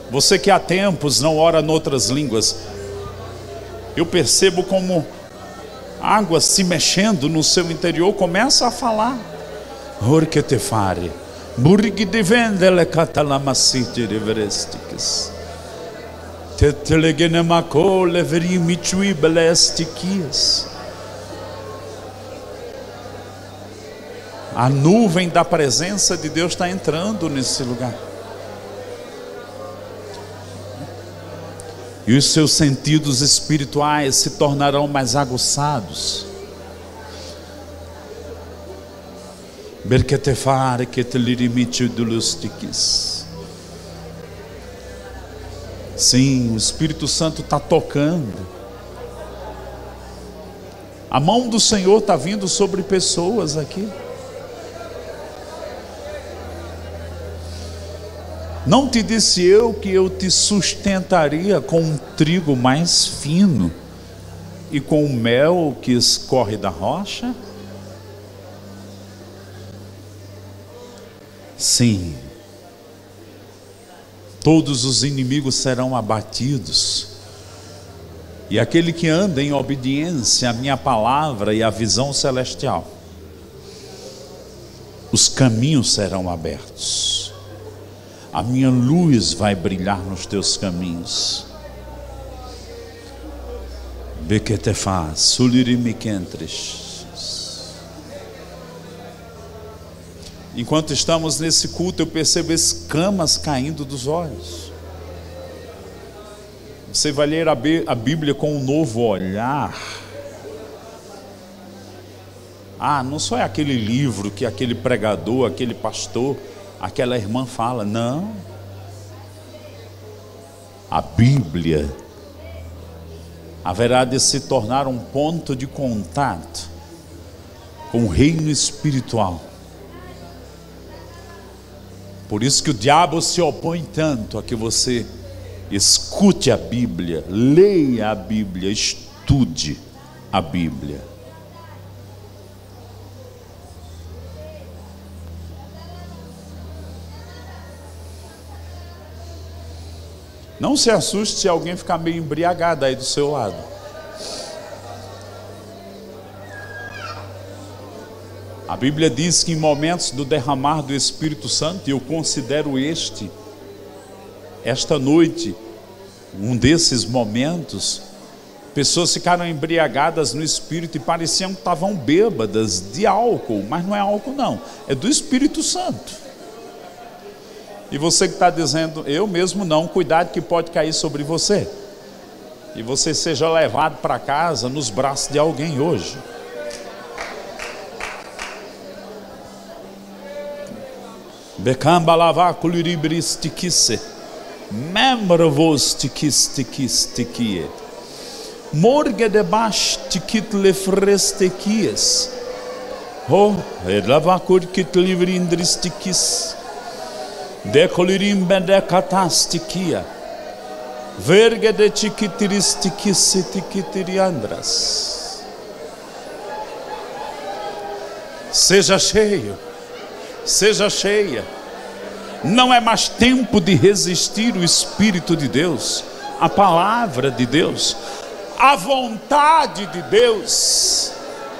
Você que há tempos não ora noutras línguas, eu percebo como água se mexendo no seu interior, começa a falar. Porque te fare, burgue de vendele catalamasite de veresticas, te telegenemacô leveri mitui belestiquias. A nuvem da presença de Deus está entrando nesse lugar. E os seus sentidos espirituais se tornarão mais aguçados. Berketefare que te lirimite dulustiquis. Sim, o Espírito Santo está tocando. A mão do Senhor está vindo sobre pessoas aqui. Não te disse eu que eu te sustentaria com um trigo mais fino e com o mel que escorre da rocha? Sim, todos os inimigos serão abatidos, e aquele que anda em obediência à minha palavra e à visão celestial, os caminhos serão abertos. A minha luz vai brilhar nos teus caminhos. Bequetefá, sulirimiquentres. Enquanto estamos nesse culto, eu percebo escamas caindo dos olhos. Você vai ler a Bíblia com um novo olhar. Ah, não só é aquele livro que aquele pregador, aquele pastor, aquela irmã fala, não. A Bíblia haverá de se tornar um ponto de contato com o reino espiritual. Por isso que o diabo se opõe tanto a que você escute a Bíblia, leia a Bíblia, estude a Bíblia. Não se assuste se alguém ficar meio embriagado aí do seu lado. A Bíblia diz que em momentos do derramar do Espírito Santo, e eu considero este, esta noite, um desses momentos, pessoas ficaram embriagadas no Espírito e pareciam que estavam bêbadas de álcool, mas não é álcool não, é do Espírito Santo. E você que está dizendo, eu mesmo não, cuidado que pode cair sobre você. E você seja levado para casa nos braços de alguém hoje. Becamba lavar culiribristiquisse, membrovos tiquistiquistiquie, morgue debaixo tiquit lefrestequies, oh, edava curquit livrindristiquis. Decolirim bende catastiquia, verge de chiquitiristiquisse tiquitiriandras. Seja cheio, seja cheia. Não é mais tempo de resistir o Espírito de Deus, a palavra de Deus, a vontade de Deus.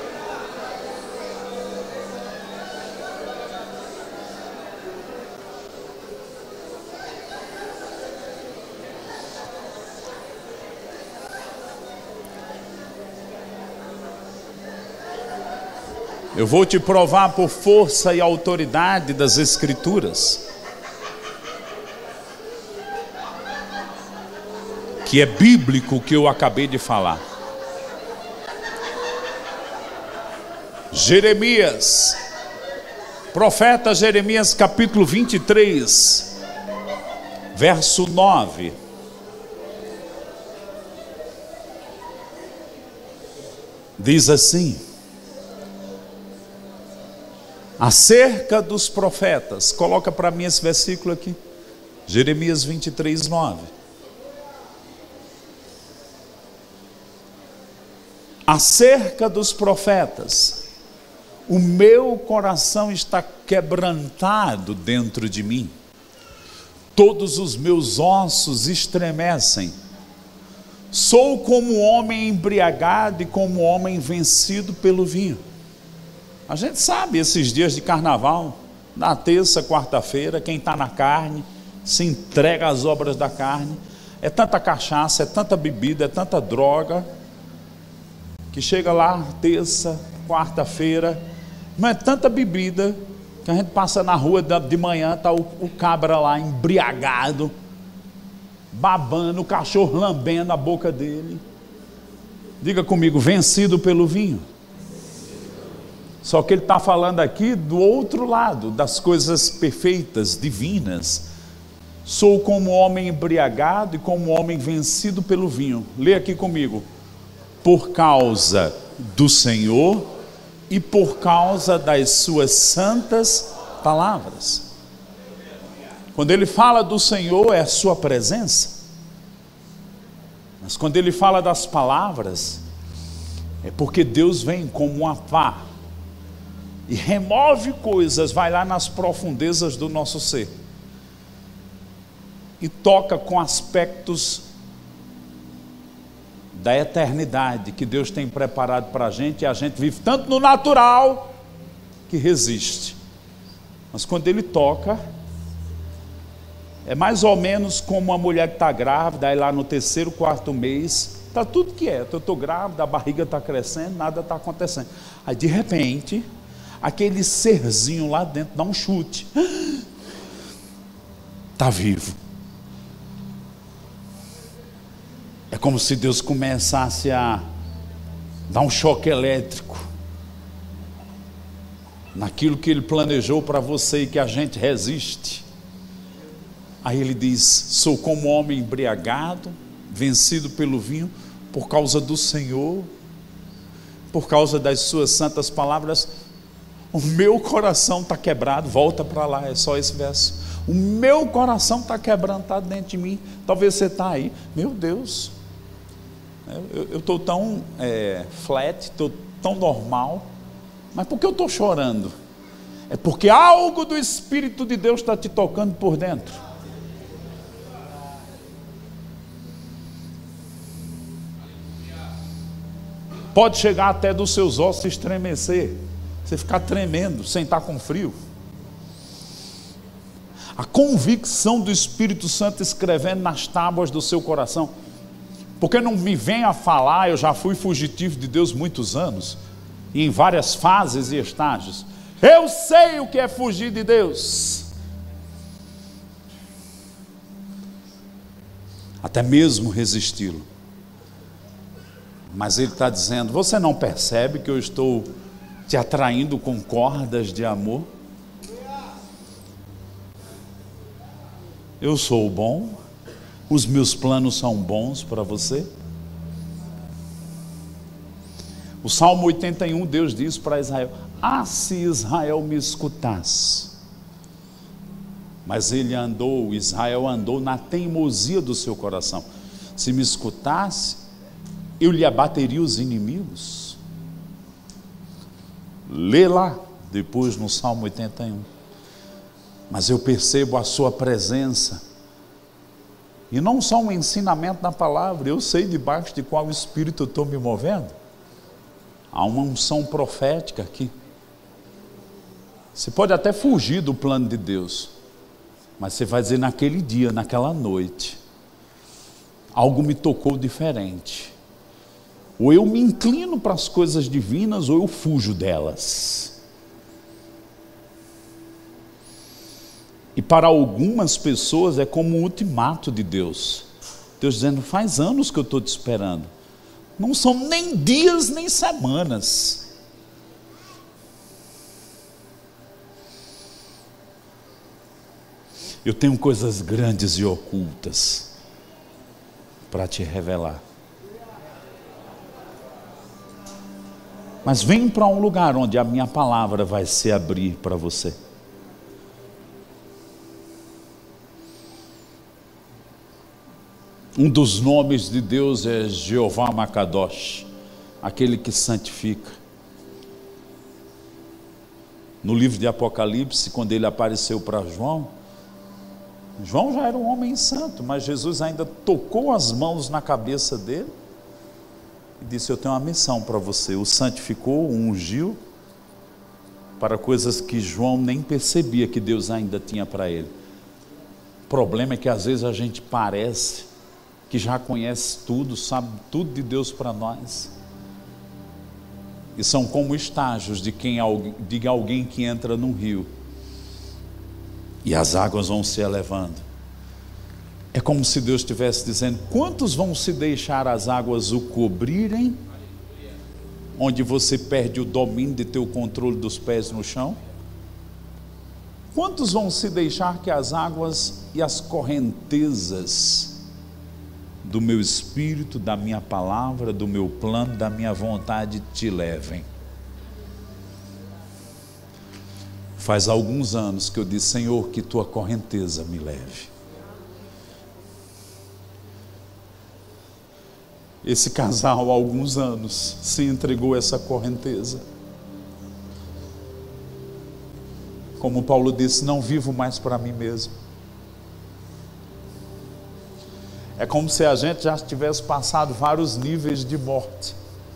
Eu vou te provar por força e autoridade das Escrituras que é bíblico o que eu acabei de falar. Jeremias, profeta Jeremias capítulo vinte e três, verso nove. Diz assim: acerca dos profetas, coloca para mim esse versículo aqui, Jeremias vinte e três, nove. Acerca dos profetas, o meu coração está quebrantado dentro de mim. todos os meus ossos estremecem. Sou como homem embriagado e como homem vencido pelo vinho. A gente sabe, esses dias de carnaval, na terça, quarta-feira, quem está na carne, se entrega às obras da carne. É tanta cachaça, é tanta bebida, é tanta droga, que chega lá, terça, quarta-feira, não é tanta bebida, que a gente passa na rua de manhã, está o, o cabra lá, embriagado, babando, o cachorro lambendo a boca dele. Diga comigo, vencido pelo vinho. Só que ele está falando aqui do outro lado, das coisas perfeitas, divinas. Sou como homem embriagado e como homem vencido pelo vinho. Lê aqui comigo. Por causa do Senhor e por causa das suas santas palavras. Quando ele fala do Senhor, é a sua presença. Mas quando ele fala das palavras, é porque Deus vem como uma pá e remove coisas, vai lá nas profundezas do nosso ser e toca com aspectos da eternidade que Deus tem preparado para a gente, e a gente vive tanto no natural que resiste. Mas quando ele toca, é mais ou menos como uma mulher que está grávida, aí lá no terceiro, quarto mês, está tudo quieto, eu estou grávida, a barriga está crescendo, nada está acontecendo. Aí de repente, aquele serzinho lá dentro dá um chute, está vivo. É como se Deus começasse a dar um choque elétrico naquilo que Ele planejou para você e que a gente resiste. Aí Ele diz: sou como homem embriagado, vencido pelo vinho, por causa do Senhor, por causa das suas santas palavras. O meu coração está quebrado. Volta para lá, é só esse verso. O meu coração está quebrantado dentro de mim. Talvez você está aí, meu Deus, eu estou tão é, flat, estou tão normal, mas por que eu estou chorando? É porque algo do Espírito de Deus está te tocando por dentro. Pode chegar até dos seus ossos estremecer, você ficar tremendo, sem estar com frio. A convicção do Espírito Santo escrevendo nas tábuas do seu coração. Porque não me venha falar, eu já fui fugitivo de Deus muitos anos, e em várias fases e estágios. Eu sei o que é fugir de Deus. Até mesmo resisti-lo. Mas Ele está dizendo: você não percebe que eu estou te atraindo com cordas de amor? Eu sou bom, os meus planos são bons para você. O Salmo oitenta e um, Deus diz para Israel: ah, se Israel me escutasse. Mas ele andou, Israel andou na teimosia do seu coração. Se me escutasse, eu lhe abateria os inimigos. Lê lá depois no Salmo oitenta e um. Mas eu percebo a sua presença, e não só um ensinamento na palavra, eu sei debaixo de qual espírito eu estou me movendo. Há uma unção profética aqui. Você pode até fugir do plano de Deus, mas você vai dizer: naquele dia, naquela noite, algo me tocou diferente. Ou eu me inclino para as coisas divinas, ou eu fujo delas. E para algumas pessoas é como um ultimato de Deus. Deus dizendo: faz anos que eu estou te esperando. Não são nem dias nem semanas. Eu tenho coisas grandes e ocultas para te revelar. Mas vem para um lugar onde a minha palavra vai se abrir para você. Um dos nomes de Deus é Jeová Makadosh, aquele que santifica. No livro de Apocalipse, quando ele apareceu para João, João já era um homem santo, mas Jesus ainda tocou as mãos na cabeça dele e disse: eu tenho uma missão para você. O santificou, o ungiu para coisas que João nem percebia que Deus ainda tinha para ele. O problema é que às vezes a gente parece que já conhece tudo, sabe tudo de Deus para nós. E são como estágios de, quem, de alguém que entra num rio e as águas vão se elevando. É como se Deus estivesse dizendo: quantos vão se deixar as águas o cobrirem, onde você perde o domínio de ter o controle dos pés no chão? Quantos vão se deixar que as águas e as correntezas do meu espírito, da minha palavra, do meu plano, da minha vontade te levem? Faz alguns anos que eu disse: Senhor, que tua correnteza me leve. Esse casal há alguns anos se entregou a essa correnteza. Como Paulo disse: não vivo mais para mim mesmo. É como se a gente já tivesse passado vários níveis de morte.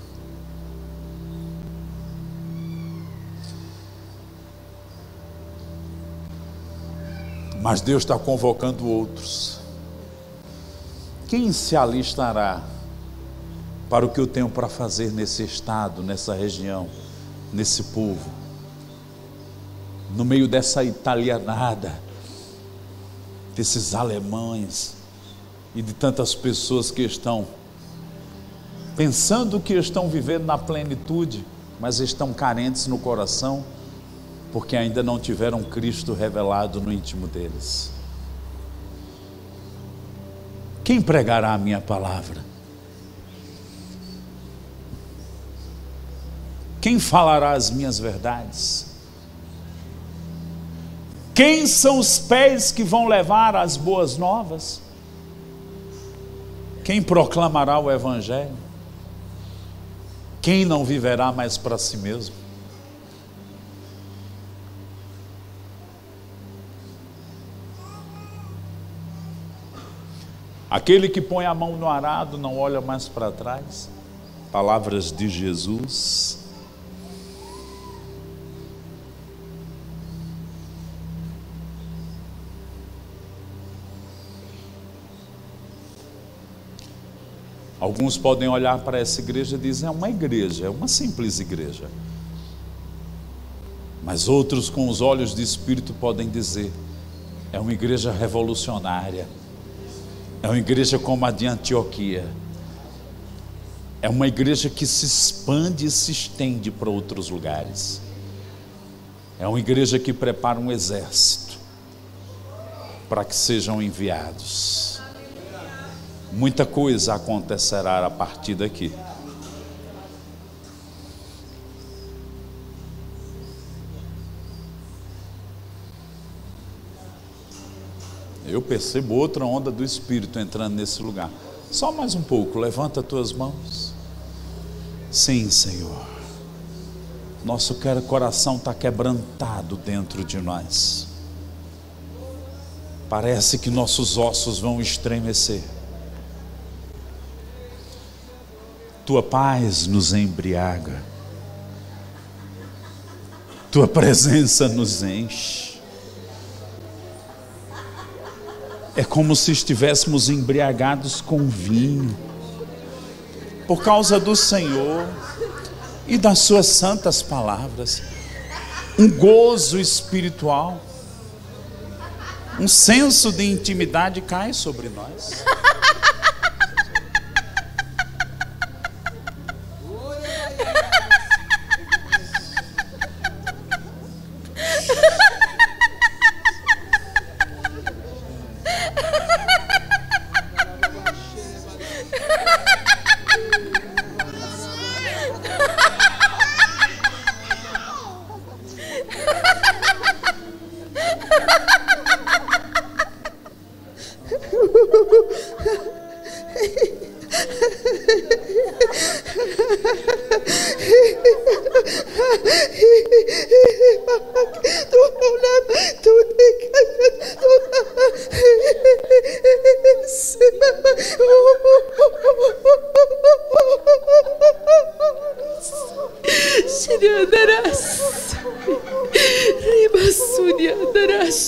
Mas Deus está convocando outros. Quem se alistará para o que eu tenho para fazer nesse estado, nessa região, nesse povo, no meio dessa italianada, desses alemães e de tantas pessoas que estão pensando que estão vivendo na plenitude, mas estão carentes no coração, porque ainda não tiveram Cristo revelado no íntimo deles. Quem pregará a minha palavra? Quem falará as minhas verdades? Quem são os pés que vão levar as boas novas? Quem proclamará o Evangelho? Quem não viverá mais para si mesmo? Aquele que põe a mão no arado não olha mais para trás. Palavras de Jesus. Alguns podem olhar para essa igreja e dizer: é uma igreja, é uma simples igreja. Mas outros, com os olhos de espírito, podem dizer: é uma igreja revolucionária. É uma igreja como a de Antioquia. É uma igreja que se expande e se estende para outros lugares. É uma igreja que prepara um exército para que sejam enviados. Muita coisa acontecerá a partir daqui. Eu percebo outra onda do Espírito entrando nesse lugar. Só mais um pouco, levanta as tuas mãos. Sim, Senhor. Nosso coração está quebrantado dentro de nós. Parece que nossos ossos vão estremecer. Tua paz nos embriaga. Tua presença nos enche. É como se estivéssemos embriagados com vinho, por causa do Senhor e das suas santas palavras. Um gozo espiritual, um senso de intimidade cai sobre nós.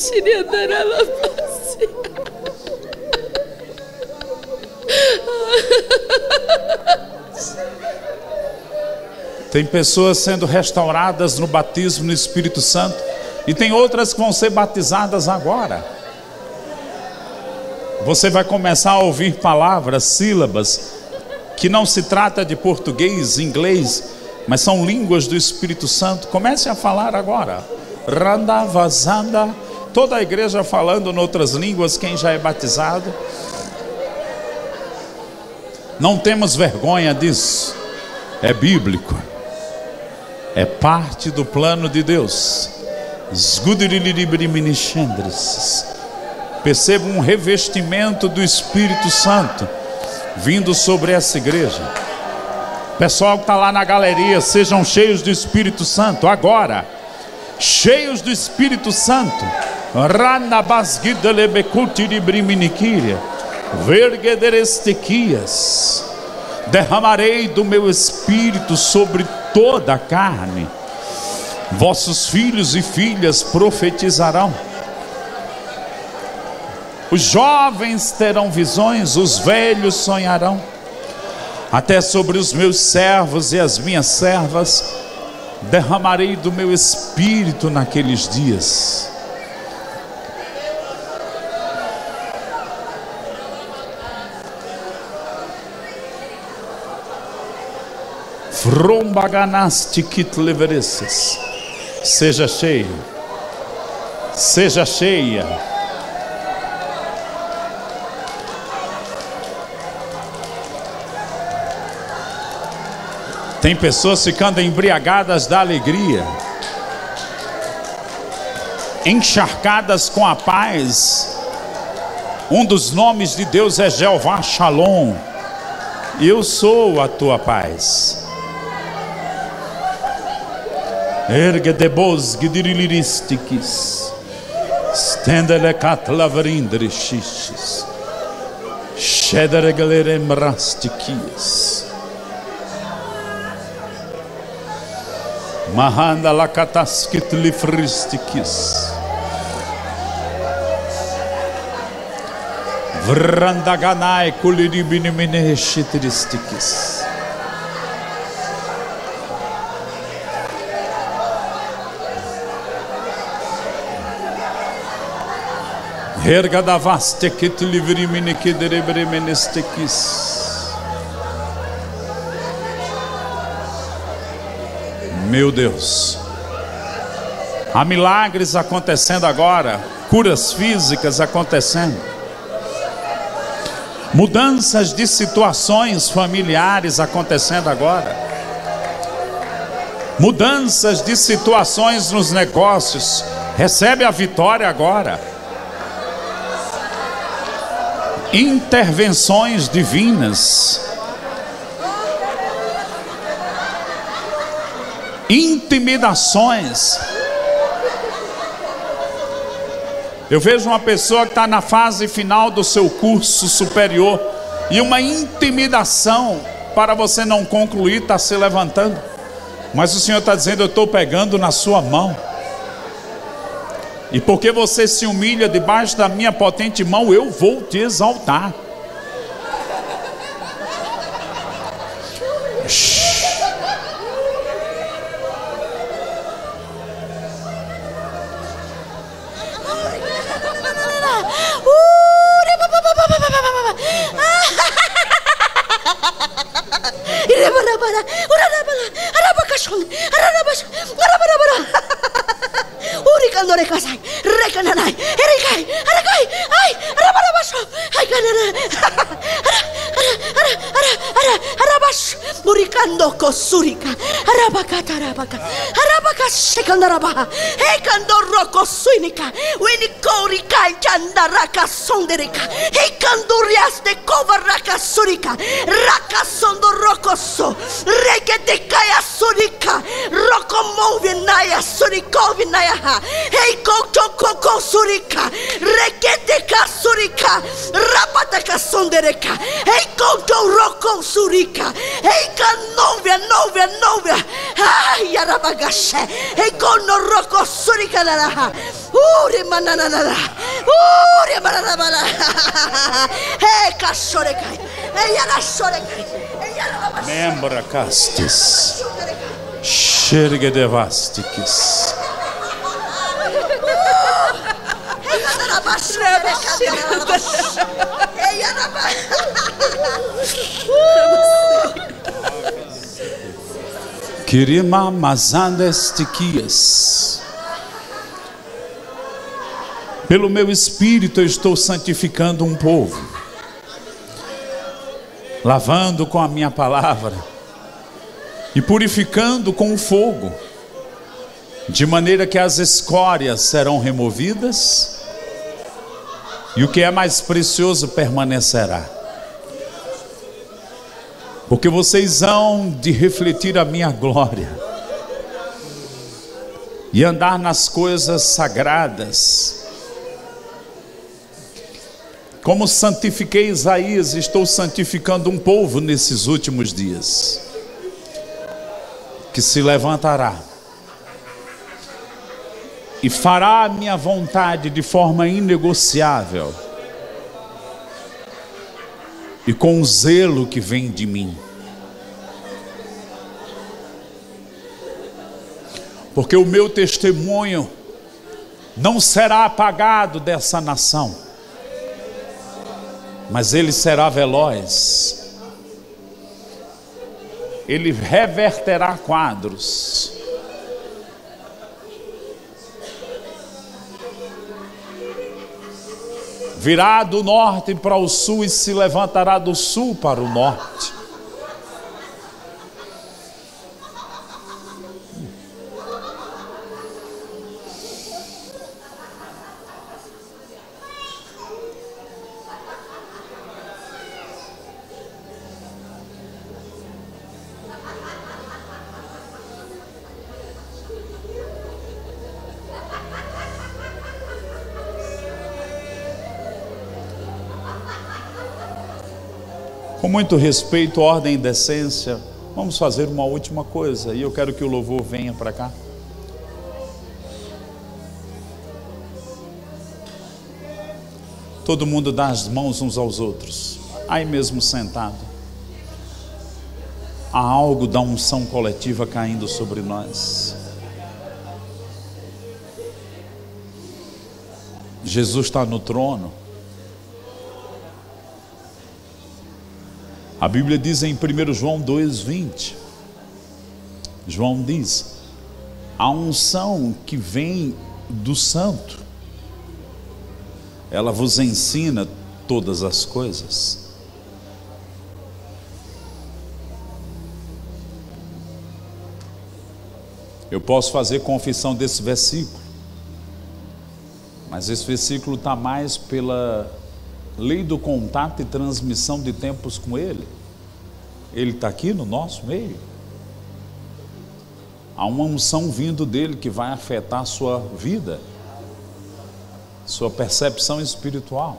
Tem pessoas sendo restauradas no batismo no Espírito Santo, e tem outras que vão ser batizadas agora. Você vai começar a ouvir palavras, sílabas, que não se trata de português, inglês, mas são línguas do Espírito Santo. Comece a falar agora. Randa, vazanda. Toda a igreja falando em outras línguas, quem já é batizado. Não temos vergonha disso. É bíblico. É parte do plano de Deus. Perceba um revestimento do Espírito Santo vindo sobre essa igreja. Pessoal que está lá na galeria, sejam cheios do Espírito Santo agora. Cheios do Espírito Santo. Derramarei do meu Espírito sobre toda a carne. Vossos filhos e filhas profetizarão. Os jovens terão visões, os velhos sonharão. Até sobre os meus servos e as minhas servas derramarei do meu Espírito naqueles dias. Seja cheio, seja cheia. Tem pessoas ficando embriagadas da alegria, encharcadas com a paz. Um dos nomes de Deus é Jeová Shalom. Eu sou a tua paz. Ergue de bos gidirilistikis, stendele catlavrindrishis, shedere galerem rastikias, mahanda lakataskit lifristikis, vrandaganai kuliribinimine shitristikis. Erga da vaste que te livrimine que derebremenestekis. Meu Deus, há milagres acontecendo agora, curas físicas acontecendo, mudanças de situações familiares acontecendo agora, mudanças de situações nos negócios. Recebe a vitória agora. Intervenções divinas, intimidações. Eu vejo uma pessoa que está na fase final do seu curso superior e uma intimidação para você não concluir está se levantando, mas o Senhor está dizendo: eu estou pegando na sua mão. E porque você se humilha debaixo da minha potente mão, eu vou te exaltar. Surika arabakata arabaka arabaka sekandaraba ekandoroko suinika winikorika chandaraka sonderika ekandurias de kovaraka surika raka sondoroko so reketekaya surika roko movinaya surikovinaya ekotokoko surika reketeka surika rapataka sondereka ekotoroko surika ekanova Novia, novia, ai, arabagashe, e con rocco suricanara, Ure mananana. Ure mananana. Hey kashorekai. Hey yana shorekai. Hey yana. Membra castis. Xergue devastikis. Kirima mazandestiquias. Pelo meu espírito eu estou santificando um povo, lavando com a minha palavra e purificando com o fogo, de maneira que as escórias serão removidas e o que é mais precioso permanecerá. Porque vocês hão de refletir a minha glória e andar nas coisas sagradas. Como santifiquei Isaías, estou santificando um povo nesses últimos dias, que se levantará e fará a minha vontade de forma inegociável e com o zelo que vem de mim. Porque o meu testemunho não será apagado dessa nação, mas ele será veloz, ele reverterá quadros, virá do norte para o sul e se levantará do sul para o norte. Com muito respeito, ordem e decência, vamos fazer uma última coisa, e eu quero que o louvor venha para cá. Todo mundo dá as mãos uns aos outros, aí mesmo sentado. Há algo da unção coletiva caindo sobre nós. Jesus está no trono. A Bíblia diz em primeiro João dois, vinte, João diz: a unção que vem do Santo, ela vos ensina todas as coisas. Eu posso fazer confissão desse versículo, mas esse versículo está mais pela lei do contato e transmissão de tempos com Ele. Ele está aqui no nosso meio. Há uma unção vindo dele que vai afetar a sua vida, sua percepção espiritual.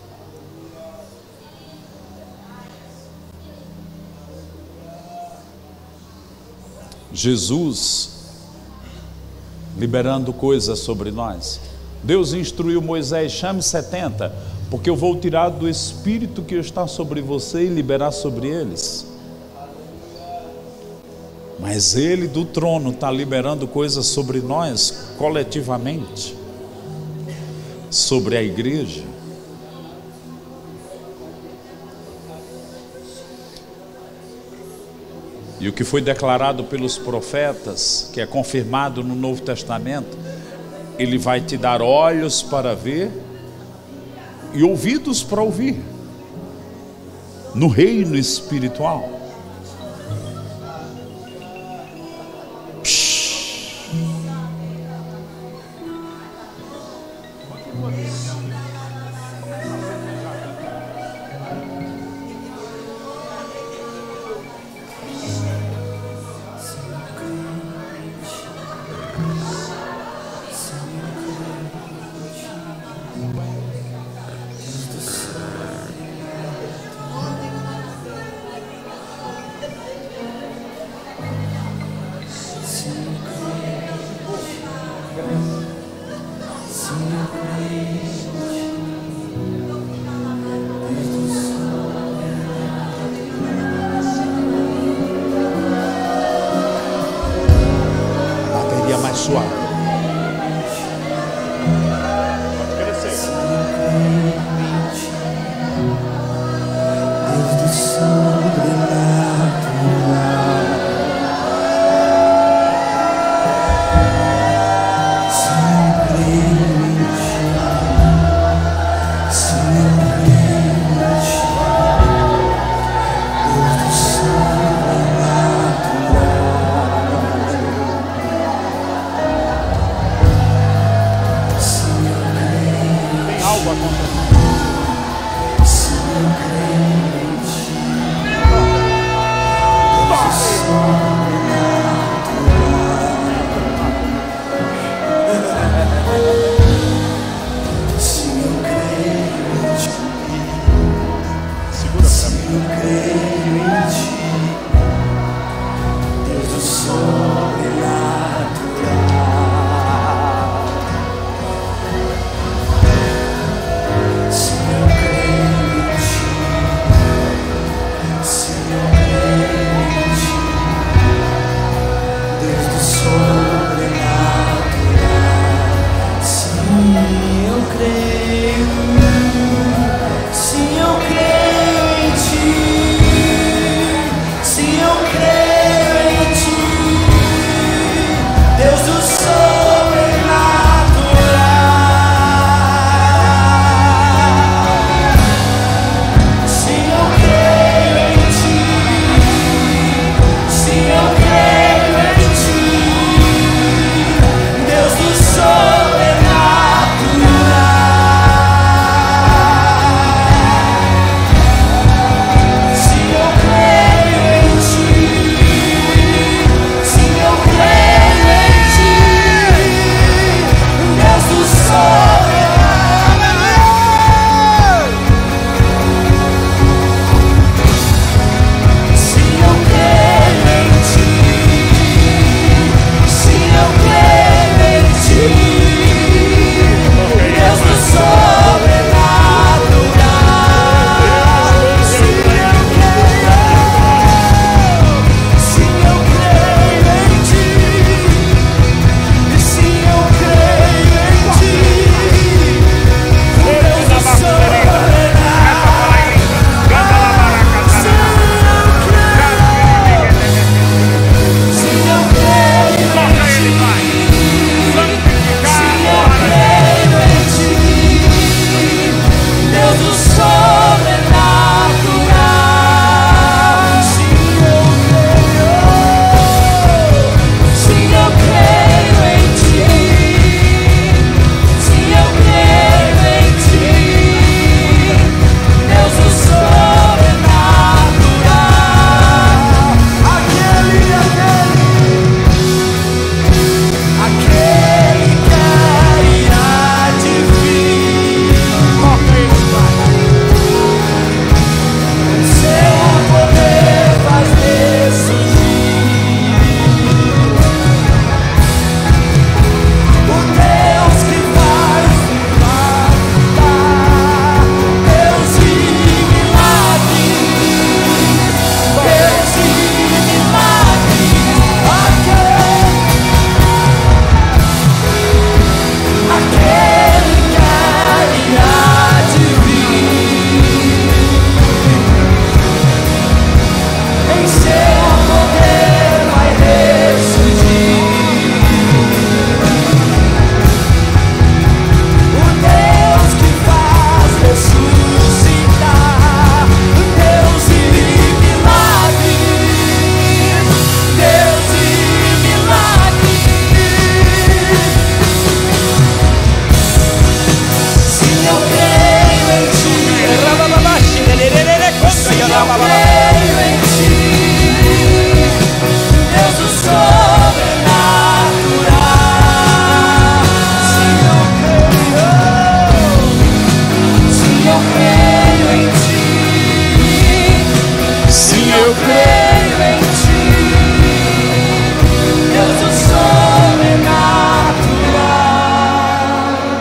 Jesus liberando coisas sobre nós. Deus instruiu Moisés: chame setenta, porque eu vou tirar do Espírito que está sobre você e liberar sobre eles. Mas Ele do trono está liberando coisas sobre nós coletivamente, sobre a igreja. E o que foi declarado pelos profetas, que é confirmado no Novo Testamento, Ele vai te dar olhos para ver e ouvidos para ouvir, no reino espiritual. Bateria mais suave. Pode crescer. Deus do sobrenatural. Se eu creio em ti, se eu creio em ti, Deus do sobrenatural. Se eu creio, Tem algo acontecendo. se eu creio em ti, Deus do sobrenatural. Se eu creio em ti, Segura pra mim. eu creio em ti, Deus do sobrenatural.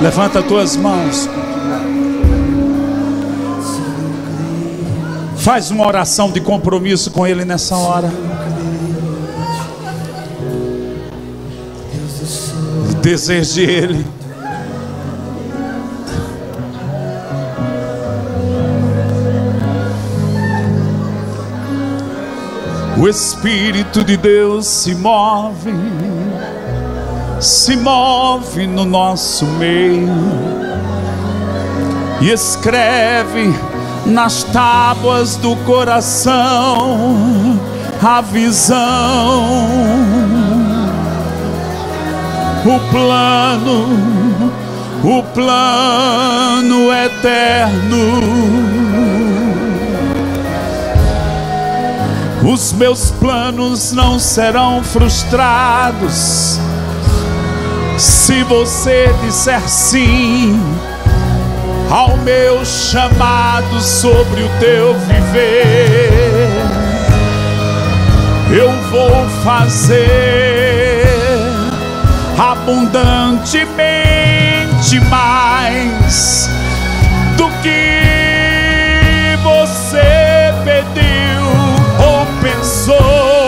Levanta as tuas mãos. Faz uma oração de compromisso com Ele nessa hora. Deseje Ele. O Espírito de Deus se move, se move no nosso meio e escreve nas tábuas do coração a visão, o plano, o plano eterno. Os meus planos não serão frustrados se você disser sim ao meu chamado sobre o teu viver. Eu vou fazer abundantemente mais do que você pediu ou pensou.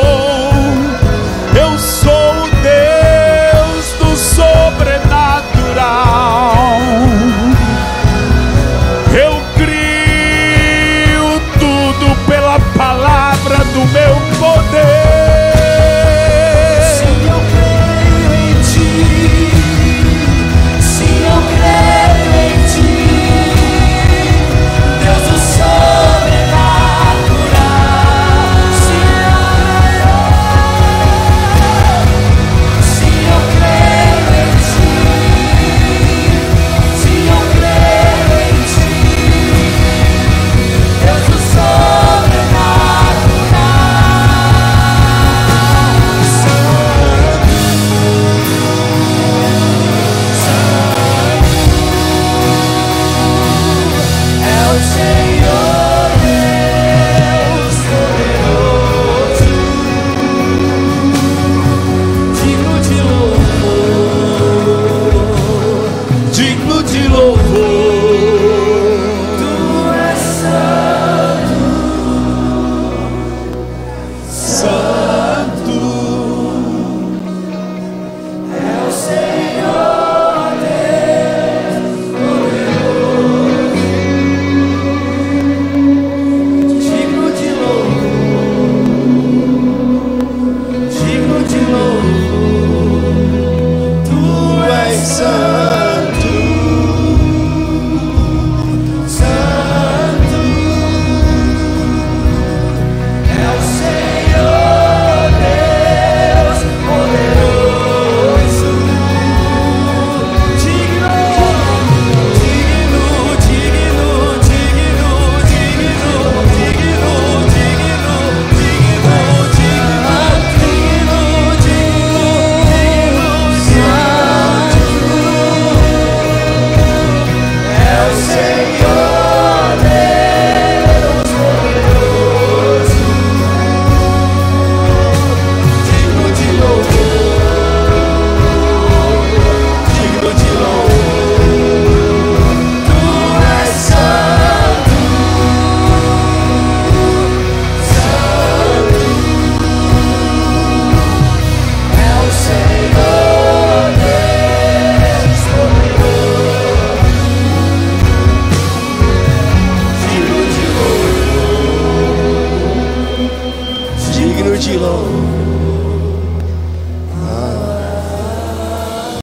Eu sou o Deus do sobrenatural. Eu crio tudo pela palavra do meu poder. Sim, eu creio em ti. Sim, eu creio em ti. Deus do sobrenatural. Sim, eu creio em ti. Sim, eu creio em ti. Deus do de louvor.